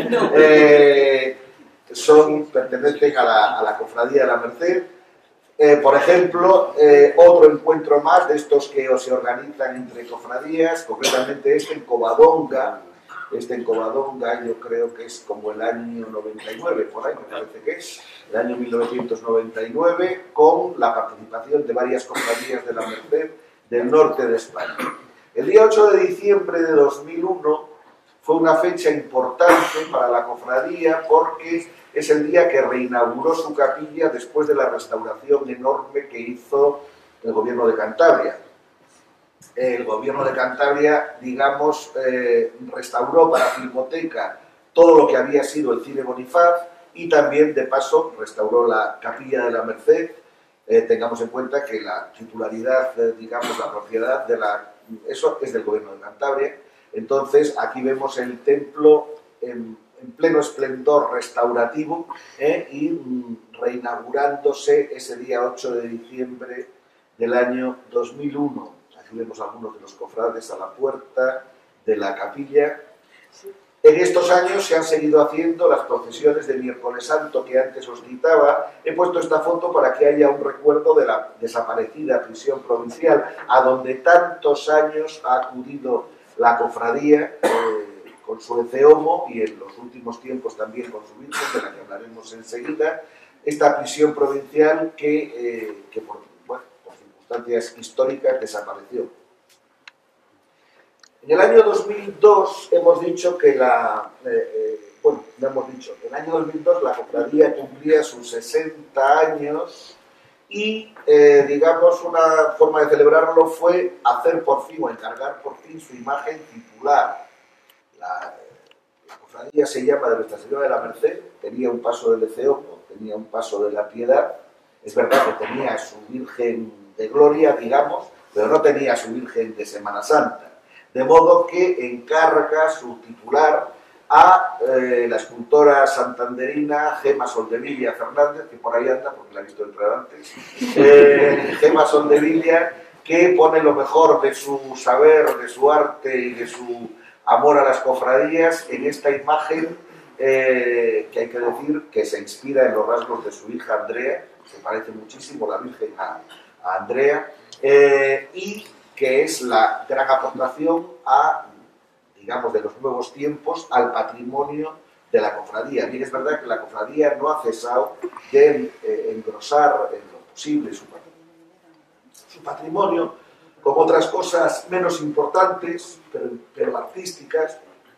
pertenecen a la cofradía de la Merced. Por ejemplo, otro encuentro más de estos que se organizan entre cofradías, concretamente en Covadonga. En Covadonga yo creo que es como el año 99, por ahí me parece que es, el año 1999, con la participación de varias cofradías de la Merced del norte de España. El día 8 de diciembre de 2001 fue una fecha importante para la cofradía porque es el día que reinauguró su capilla después de la restauración enorme que hizo el gobierno de Cantabria. El gobierno de Cantabria, digamos, restauró para Filmoteca todo lo que había sido el Cine Bonifaz y también, de paso, restauró la Capilla de la Merced. Tengamos en cuenta que la titularidad, digamos, la propiedad eso es del gobierno de Cantabria. Entonces, aquí vemos el templo en pleno esplendor restaurativo y reinaugurándose ese día 8 de diciembre del año 2001. Aquí vemos algunos de los cofrades a la puerta de la capilla. En estos años se han seguido haciendo las procesiones de Miércoles Santo que antes os citaba. He puesto esta foto para que haya un recuerdo de la desaparecida prisión provincial, a donde tantos años ha acudido la cofradía con su eceomo y en los últimos tiempos también con su virgen, de la que hablaremos enseguida. Esta prisión provincial que por circunstancias históricas desapareció. En el año 2002 hemos dicho que en el año 2002 la cofradía cumplía sus 60 años y, digamos, una forma de celebrarlo fue hacer por fin, o encargar por fin, su imagen titular. La cofradía se llama de Nuestra Señora de la Merced, tenía un paso del Eceomo, tenía un paso de la Piedad. Es verdad que tenía su Virgen de Gloria, digamos, pero no tenía su Virgen de Semana Santa. De modo que encarga su titular a la escultora santanderina Gema Soldevilla Fernández, que por ahí anda, porque la he visto entrar antes, Gema Soldevilla, que pone lo mejor de su saber, de su arte y de su amor a las cofradías en esta imagen que hay que decir que se inspira en los rasgos de su hija Andrea, se parece muchísimo la Virgen a Andrea, y que es la gran aportación digamos, de los nuevos tiempos al patrimonio de la cofradía. Bien, es verdad que la cofradía no ha cesado de engrosar en lo posible su patrimonio, con otras cosas menos importantes, pero artísticas.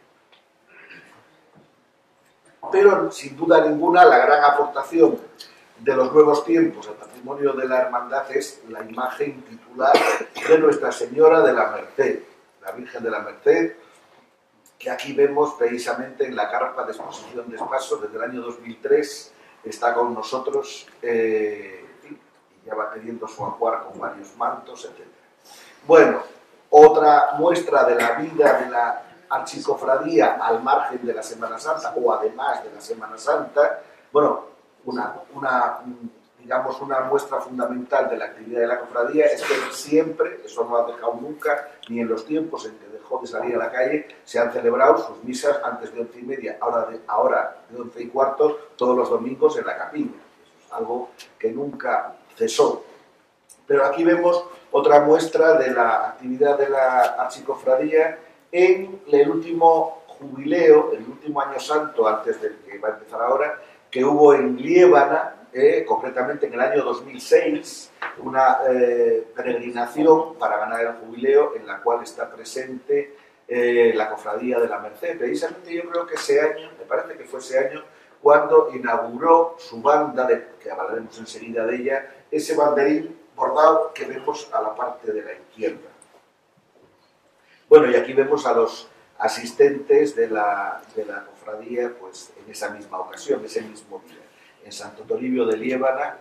Pero, sin duda ninguna, la gran aportación de los nuevos tiempos al patrimonio de la hermandad es la imagen titular de Nuestra Señora de la Merced, la Virgen de la Merced, que aquí vemos precisamente en la carpa de exposición de espacios desde el año 2003, está con nosotros y ya va teniendo su ajuar con varios mantos, etc. Bueno, otra muestra de la vida de la archicofradía al margen de la Semana Santa o además de la Semana Santa, bueno, digamos, una muestra fundamental de la actividad de la cofradía es que siempre, eso no ha dejado nunca, ni en los tiempos en que dejó de salir a la calle, se han celebrado sus misas antes de 11:30, ahora de 11:15, todos los domingos en la capilla. Eso es algo que nunca cesó. Pero aquí vemos otra muestra de la actividad de la archicofradía en el último jubileo, el último año santo antes del que va a empezar ahora, que hubo en Liébana, concretamente en el año 2006, una peregrinación para ganar el jubileo en la cual está presente la cofradía de la Merced. Precisamente yo creo que ese año, me parece que fue ese año, cuando inauguró su banda, que hablaremos enseguida de ella, ese banderín bordado que vemos a la parte de la izquierda. Bueno, y aquí vemos a los asistentes de la cofradía, pues en esa misma ocasión, ese mismo día, en Santo Toribio de Liébana,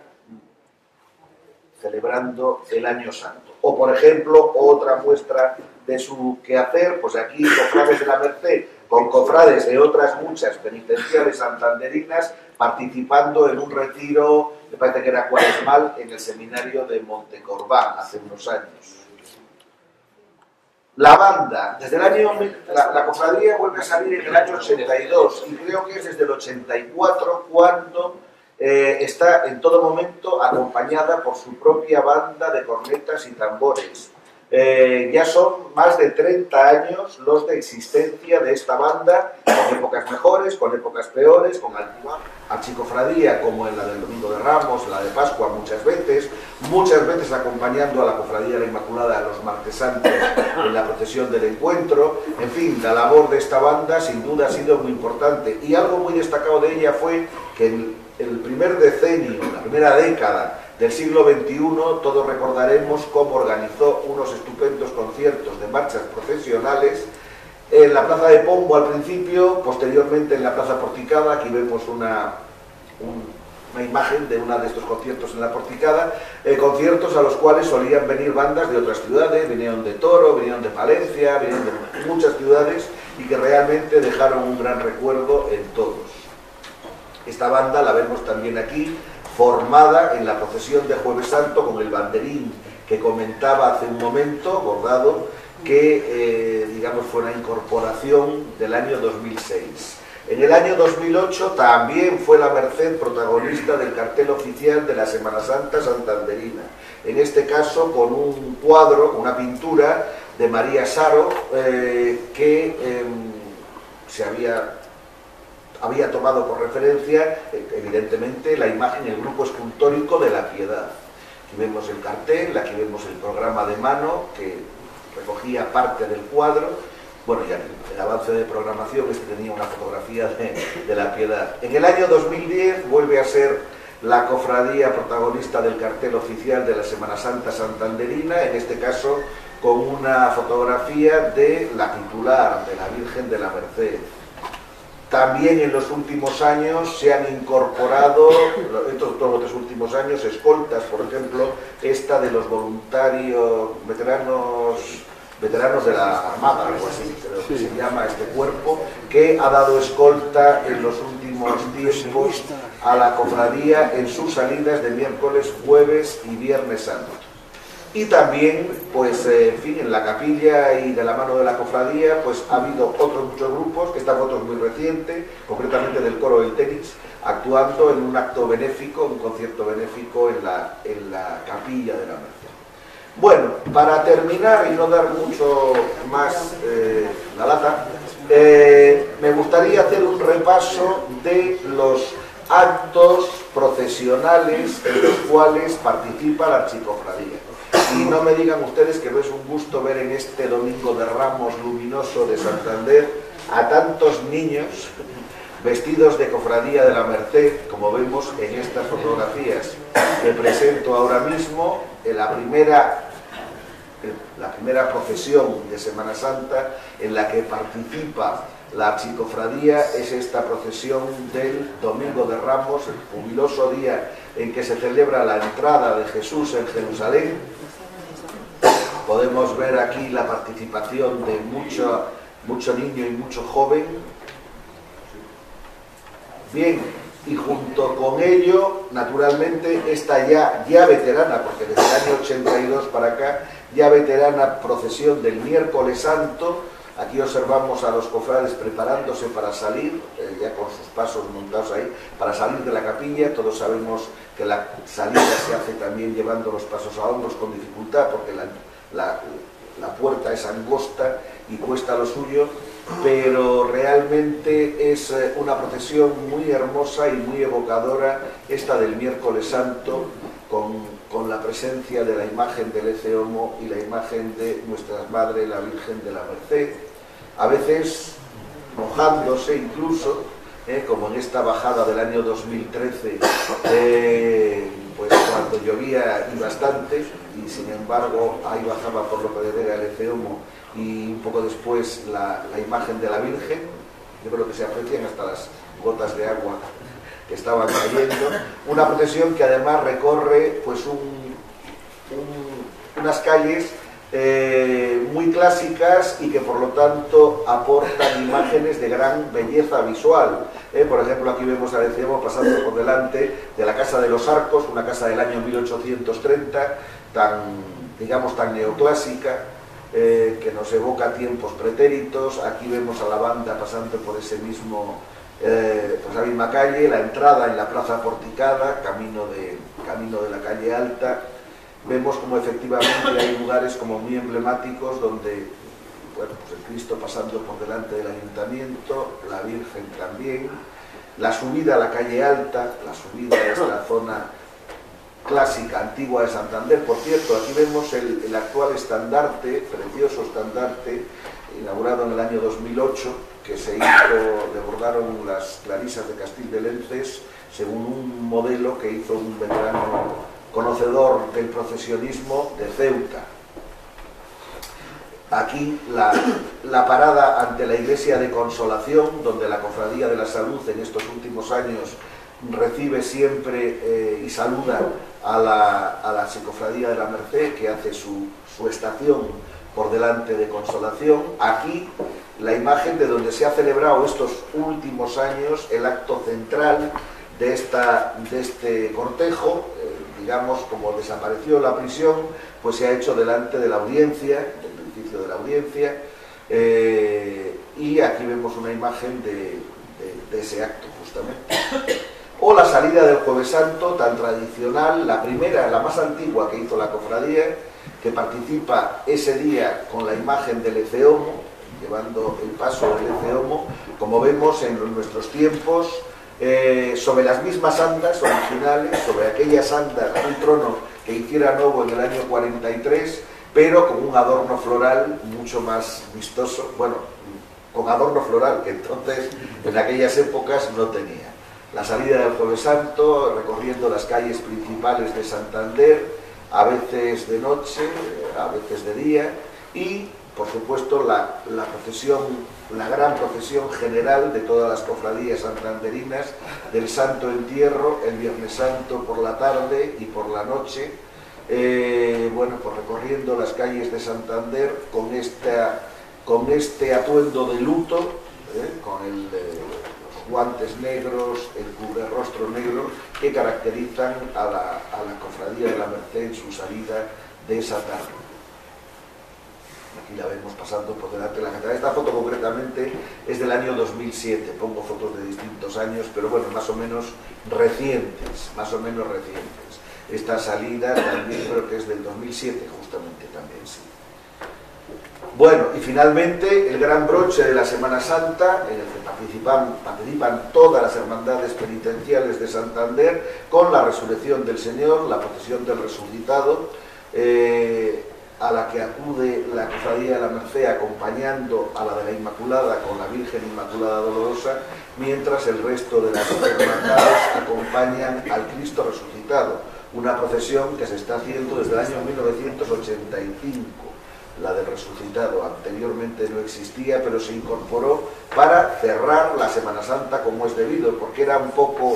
celebrando el Año Santo. O, por ejemplo, otra muestra de su quehacer, pues aquí cofrades de la Merced, con cofrades de otras muchas penitenciales santanderinas, participando en un retiro, me parece que era cuaresmal, en el seminario de Montecorbán, hace unos años. La banda, desde el año, la cofradía vuelve a salir en el año 82, y creo que es desde el 84 cuando está en todo momento acompañada por su propia banda de cornetas y tambores. Ya son más de 30 años los de existencia de esta banda, con épocas mejores, con épocas peores, con archicofradía como en la del Domingo de Ramos, la de Pascua muchas veces acompañando a la Cofradía de la Inmaculada a los martes santos en la procesión del encuentro. En fin, la labor de esta banda sin duda ha sido muy importante, y algo muy destacado de ella fue que en el primer decenio, la primera década del siglo XXI, todos recordaremos cómo organizó unos estupendos conciertos de marchas procesionales en la Plaza de Pombo al principio, posteriormente en la Plaza Porticada. Aquí vemos una imagen de uno de estos conciertos en la Porticada, conciertos a los cuales solían venir bandas de otras ciudades, vinieron de Toro, vinieron de Palencia, vinieron de muchas ciudades, y que realmente dejaron un gran recuerdo en todos. Esta banda la vemos también aquí, formada en la procesión de Jueves Santo con el banderín que comentaba hace un momento, bordado, que digamos fue una incorporación del año 2006. En el año 2008 también fue la Merced protagonista del cartel oficial de la Semana Santa santanderina, en este caso con un cuadro, una pintura de María Saro, que se había tomado por referencia, evidentemente, la imagen, el grupo escultórico de la Piedad. Aquí vemos el cartel, aquí vemos el programa de mano que recogía parte del cuadro. Bueno, ya el avance de programación es que tenía una fotografía de la Piedad. En el año 2010 vuelve a ser la cofradía protagonista del cartel oficial de la Semana Santa santanderina, en este caso con una fotografía de la titular, de la Virgen de la Merced. También en los últimos años se han incorporado, todos los 3 últimos años, escoltas, por ejemplo, esta de los voluntarios, veteranos de la Armada, algo así, creo que se llama este cuerpo, que ha dado escolta en los últimos tiempos a la cofradía en sus salidas de miércoles, jueves y viernes santo. Y también, pues, en fin, en la capilla y de la mano de la cofradía, pues ha habido otros muchos grupos, esta foto es muy reciente, concretamente del coro del tenis, actuando en un acto benéfico, un concierto benéfico en la capilla de la Merced. Bueno, para terminar y no dar mucho más la lata, me gustaría hacer un repaso de los actos procesionales en los cuales participa la archicofradía. Y no me digan ustedes que no es un gusto ver en este Domingo de Ramos luminoso de Santander a tantos niños vestidos de cofradía de la Merced, como vemos en estas fotografías que presento ahora mismo. La primera procesión de Semana Santa en la que participa la archicofradía es esta procesión del Domingo de Ramos, el jubiloso día en que se celebra la entrada de Jesús en Jerusalén. Podemos ver aquí la participación de mucho niño y mucho joven. Bien, y junto con ello, naturalmente, esta ya veterana, porque desde el año 82 para acá, ya veterana procesión del Miércoles Santo. Aquí observamos a los cofrades preparándose para salir, ya con sus pasos montados ahí, para salir de la capilla. Todos sabemos que la salida se hace también llevando los pasos a hombros con dificultad, porque la puerta es angosta y cuesta lo suyo, pero realmente es una procesión muy hermosa y muy evocadora esta del Miércoles Santo, con la presencia de la imagen del Ecce Homo y la imagen de Nuestra Madre, la Virgen de la Merced, a veces mojándose incluso, como en esta bajada del año 2013, pues cuando llovía y bastante, y sin embargo ahí bajaba por Lope de Vega el Eceomo y un poco después la imagen de la Virgen. Yo creo que se aprecian hasta las gotas de agua que estaban cayendo. Una procesión que además recorre pues unas calles muy clásicas y que por lo tanto aportan imágenes de gran belleza visual. Por ejemplo, aquí vemos al Eceomo pasando por delante de la Casa de los Arcos, una casa del año 1830, digamos tan neoclásica, que nos evoca tiempos pretéritos. Aquí vemos a la banda pasando por ese mismo, pues la misma calle, la entrada en la plaza porticada, camino de la calle Alta. Vemos como efectivamente hay lugares como muy emblemáticos donde, bueno, pues el Cristo pasando por delante del ayuntamiento, la Virgen también, la subida a la calle Alta, la subida a esta zona clásica, antigua de Santander. Por cierto, aquí vemos el actual estandarte, precioso estandarte, inaugurado en el año 2008, que se hizo, le bordaron las clarisas de Castil de Lences, según un modelo que hizo un veterano conocedor del procesionismo de Ceuta. Aquí la parada ante la iglesia de Consolación, donde la Cofradía de la Salud en estos últimos años recibe siempre y saluda a la Psicofradía de la Merced, que hace su estación por delante de Consolación. Aquí la imagen de donde se ha celebrado estos últimos años el acto central de este cortejo. Digamos, como desapareció la prisión, pues se ha hecho delante de la audiencia, del edificio de la audiencia, y aquí vemos una imagen de ese acto, justamente. O la salida del Jueves Santo, tan tradicional, la primera, la más antigua que hizo la cofradía, que participa ese día con la imagen del Eceomo, llevando el paso del Eceomo, como vemos en nuestros tiempos, sobre las mismas andas originales, sobre aquellas andas, un trono que hiciera Novo en el año 43, pero con un adorno floral mucho más vistoso, bueno, con adorno floral que entonces en aquellas épocas no tenía. La salida del Jueves Santo, recorriendo las calles principales de Santander, a veces de noche, a veces de día, y por supuesto la gran procesión general de todas las cofradías santanderinas del Santo Entierro, el Viernes Santo por la tarde y por la noche, bueno, pues recorriendo las calles de Santander con este atuendo de luto, con los guantes negros, el cubrerrostro negro, que caracterizan a la Cofradía de la Merced en su salida de esa tarde. Aquí la vemos pasando por delante de la catedral. Esta foto concretamente es del año 2007, pongo fotos de distintos años, pero bueno, más o menos recientes, Esta salida también creo que es del 2007, justamente también, sí. Bueno, y finalmente el gran broche de la Semana Santa, en el que participan todas las hermandades penitenciales de Santander, con la resurrección del Señor, la procesión del Resucitado, a la que acude la Cofradía de la Merced acompañando a la de la Inmaculada con la Virgen Inmaculada Dolorosa, mientras el resto de las hermandades acompañan al Cristo Resucitado, una procesión que se está haciendo desde el año 1985, la del Resucitado. Anteriormente no existía, pero se incorporó para cerrar la Semana Santa como es debido, porque era un poco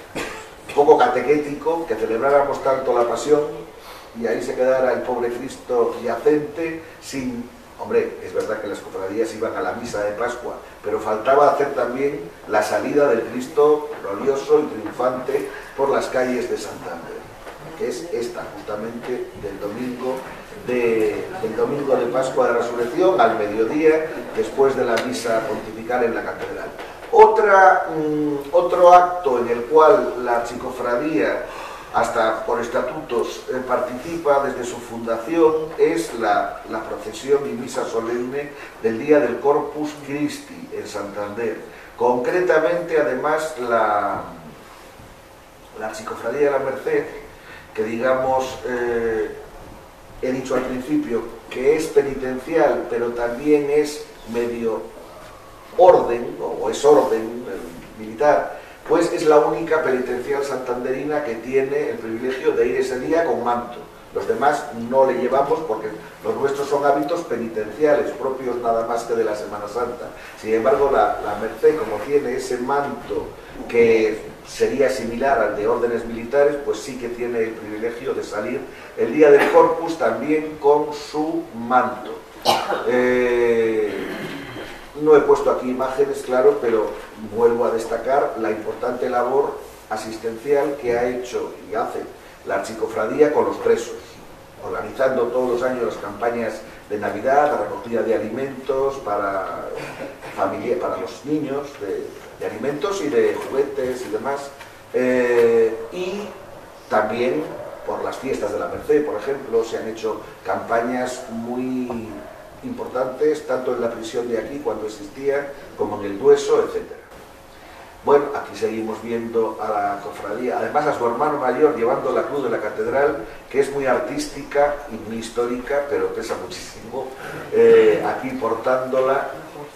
catequético que celebráramos tanto la Pasión y ahí se quedara el pobre Cristo yacente sin... Hombre, es verdad que las cofradías iban a la misa de Pascua, pero faltaba hacer también la salida del Cristo glorioso y triunfante por las calles de Santander, que es esta, justamente, del domingo de Pascua de Resurrección, al mediodía, después de la misa pontifical en la catedral. Otro acto en el cual la archicofradía, hasta por estatutos, participa desde su fundación es la procesión y misa solemne del día del Corpus Christi en Santander. Concretamente, además, la Archicofradía de la Merced, que digamos, he dicho al principio que es penitencial, pero también es medio orden, o es orden, militar, pues es la única penitencial santanderina que tiene el privilegio de ir ese día con manto. Los demás no le llevamos porque los nuestros son hábitos penitenciales, propios nada más que de la Semana Santa. Sin embargo, la Merced, como tiene ese manto que sería similar al de órdenes militares, pues sí que tiene el privilegio de salir el día del Corpus también con su manto. No he puesto aquí imágenes, claro, pero vuelvo a destacar la importante labor asistencial que ha hecho y hace la Archicofradía con los presos, organizando todos los años las campañas de Navidad, la recogida de alimentos para los niños, de alimentos y de juguetes y demás, y también por las fiestas de la Merced, por ejemplo, se han hecho campañas muy importantes, tanto en la prisión de aquí, cuando existía, como en el Dueso, etcétera. Bueno, aquí seguimos viendo a la cofradía, además a su hermano mayor llevando la cruz de la catedral, que es muy artística y muy histórica, pero pesa muchísimo, aquí portándola.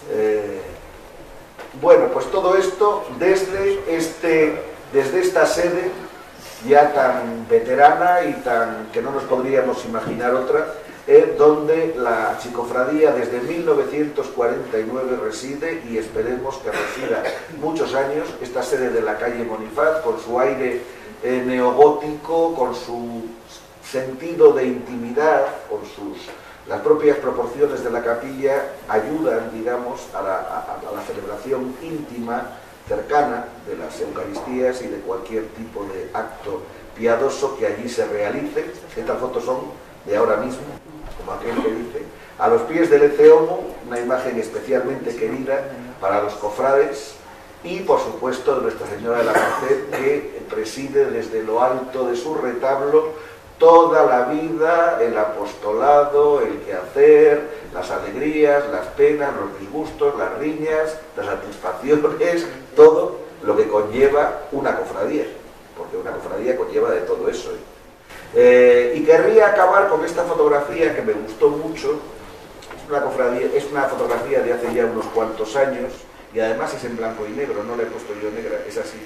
Bueno, pues todo esto desde esta sede ya tan veterana y tan que no nos podríamos imaginar otra, donde la Archicofradía desde 1949 reside y esperemos que resida muchos años, esta sede de la calle Monifaz, con su aire neogótico, con su sentido de intimidad, con las propias proporciones de la capilla, ayudan, digamos, a la celebración íntima, cercana, de las Eucaristías y de cualquier tipo de acto piadoso que allí se realice. Estas fotos son de ahora mismo, como aquel que dice, a los pies del Ecce Homo, una imagen especialmente querida para los cofrades, y por supuesto de Nuestra Señora de la Merced, que preside desde lo alto de su retablo toda la vida, el apostolado, el quehacer, las alegrías, las penas, los disgustos, las riñas, las satisfacciones, todo lo que conlleva una cofradía, porque una cofradía conlleva de todo eso. Y querría acabar con esta fotografía que me gustó mucho. Es una fotografía de hace ya unos cuantos años, y además es en blanco y negro, no la he puesto yo negra, es así.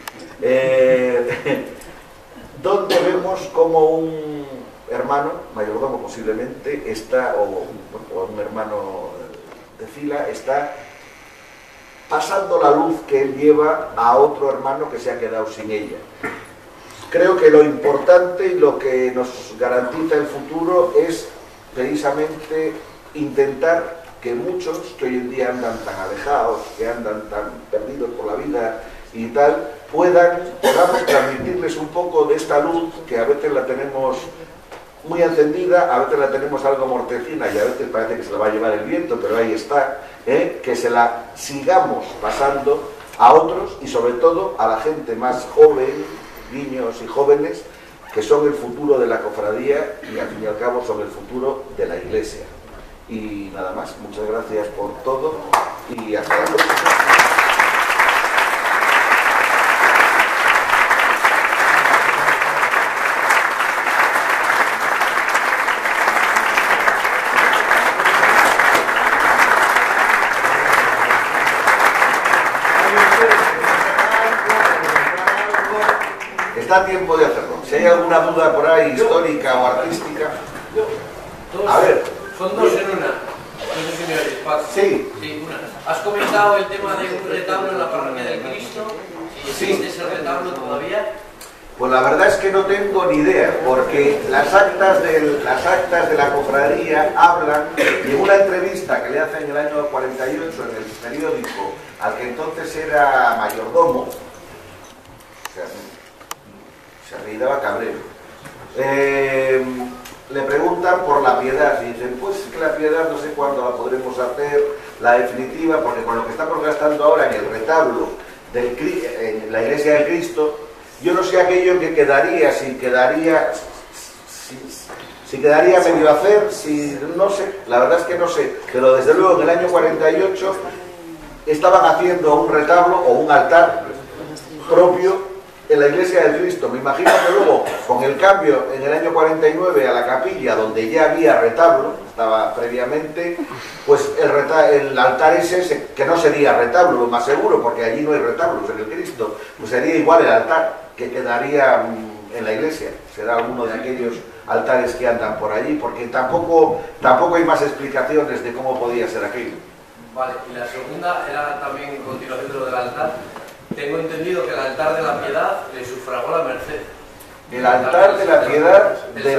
Donde vemos como un hermano, mayordomo posiblemente, o un hermano de fila, está pasando la luz que él lleva a otro hermano que se ha quedado sin ella. Creo que lo importante y lo que nos garantiza el futuro es precisamente intentar que muchos que hoy en día andan tan alejados, que andan tan perdidos por la vida y tal, podamos transmitirles un poco de esta luz que a veces la tenemos muy encendida, a veces la tenemos algo mortecina y a veces parece que se la va a llevar el viento, pero ahí está, que se la sigamos pasando a otros y sobre todo a la gente más joven, niños y jóvenes, que son el futuro de la cofradía y al fin y al cabo son el futuro de la Iglesia. Y nada más, muchas gracias por todo y hasta la próxima. Está a tiempo de hacerlo. Si hay alguna duda por ahí, histórica o artística. A ver. Son dos en una. No sé si me oyes, Paco. Sí. Sí, una. Has comentado el tema de un retablo en la parroquia del Cristo. ¿Y existe ese retablo todavía? Pues la verdad es que no tengo ni idea, porque las actas de la cofradía hablan de una entrevista que le hacen en el año 48 en el periódico al que entonces era mayordomo. Se apellidaba Cabrero. Le preguntan por la piedad y dicen, pues que la piedad no sé cuándo la podremos hacer, la definitiva, porque con lo que estamos gastando ahora en el retablo en la Iglesia del Cristo, yo no sé aquello que quedaría, si quedaría medio hacer, no sé, la verdad es que no sé, pero desde luego en el año 48 estaban haciendo un retablo o un altar propio en la Iglesia del Cristo. Me imagino que luego, con el cambio en el año 49 a la capilla, donde ya había retablo, estaba previamente, pues el altar ese, que no sería retablo, lo más seguro, porque allí no hay retablos en el Cristo, pues sería igual el altar que quedaría en la iglesia, será alguno de aquellos altares que andan por allí, porque tampoco hay más explicaciones de cómo podía ser aquello. Vale, y la segunda era también en continuación de lo del altar. Tengo entendido que el altar de la piedad le sufragó la Merced. El altar de la piedad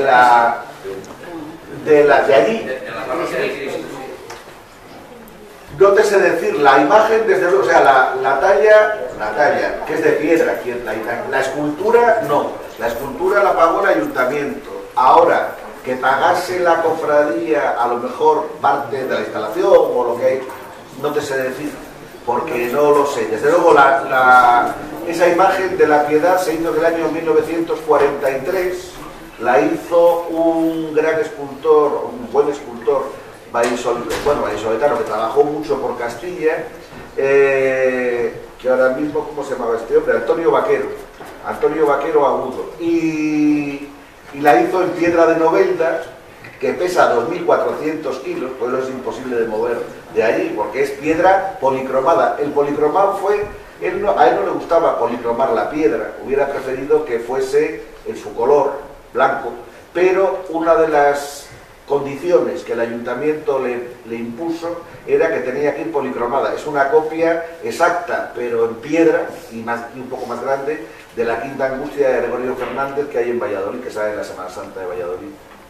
de allí. De la parroquia de Cristo, sí. No te sé decir, la imagen, desde luego, o sea, la talla, que es de piedra, la escultura, no. La escultura la pagó el ayuntamiento. Ahora, que pagase la cofradía, a lo mejor parte de la instalación o lo que hay, no te sé decir, porque no lo sé. Desde luego, esa imagen de la piedad se hizo en el año 1943, la hizo un gran escultor, un buen escultor, vallisoletano, que trabajó mucho por Castilla, que ahora mismo, ¿cómo se llamaba este hombre? Antonio Vaquero Agudo, y la hizo en piedra de Novelda, que pesa 2.400 kilos, pues es imposible de mover de allí, porque es piedra policromada. El policromado a él no le gustaba policromar la piedra, hubiera preferido que fuese en su color, blanco, pero una de las condiciones que el ayuntamiento le impuso era que tenía que ir policromada. Es una copia exacta, pero en piedra y un poco más grande, de la Quinta Angustia de Gregorio Fernández que hay en Valladolid, que sale en la Semana Santa de Valladolid.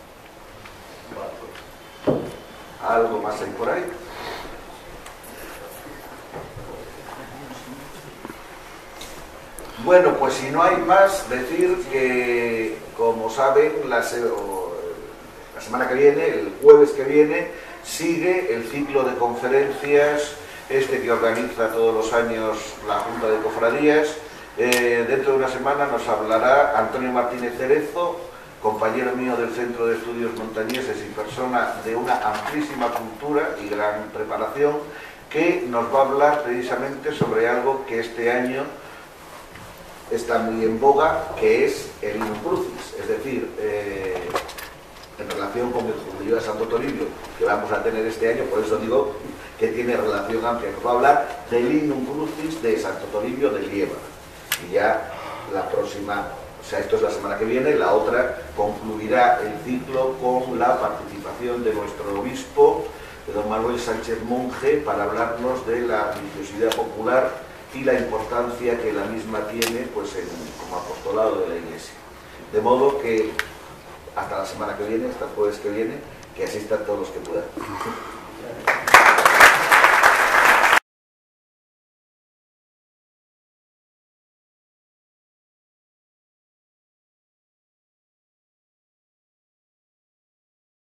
¿Algo más hay por ahí? Bueno, pues si no hay más, decir que, como saben, la semana que viene, el jueves que viene, sigue el ciclo de conferencias que organiza todos los años la Junta de Cofradías. Dentro de una semana nos hablará Antonio Martínez Cerezo, compañero mío del Centro de Estudios Montañeses y persona de una amplísima cultura y gran preparación, que nos va a hablar precisamente sobre algo que este año está muy en boga, que es el Inum Crucis, es decir, en relación con el Jubileo de Santo Toribio que vamos a tener este año, por eso digo que tiene relación amplia. Nos va a hablar del Inum Crucis de Santo Toribio de Liévara, y ya la próxima, o sea, esto es la semana que viene, la otra concluirá el ciclo con la participación de nuestro obispo, de don Manuel Sánchez Monje, para hablarnos de la religiosidad popular y la importancia que la misma tiene, pues, como apostolado de la Iglesia. De modo que hasta la semana que viene, hasta el jueves que viene, que asistan todos los que puedan.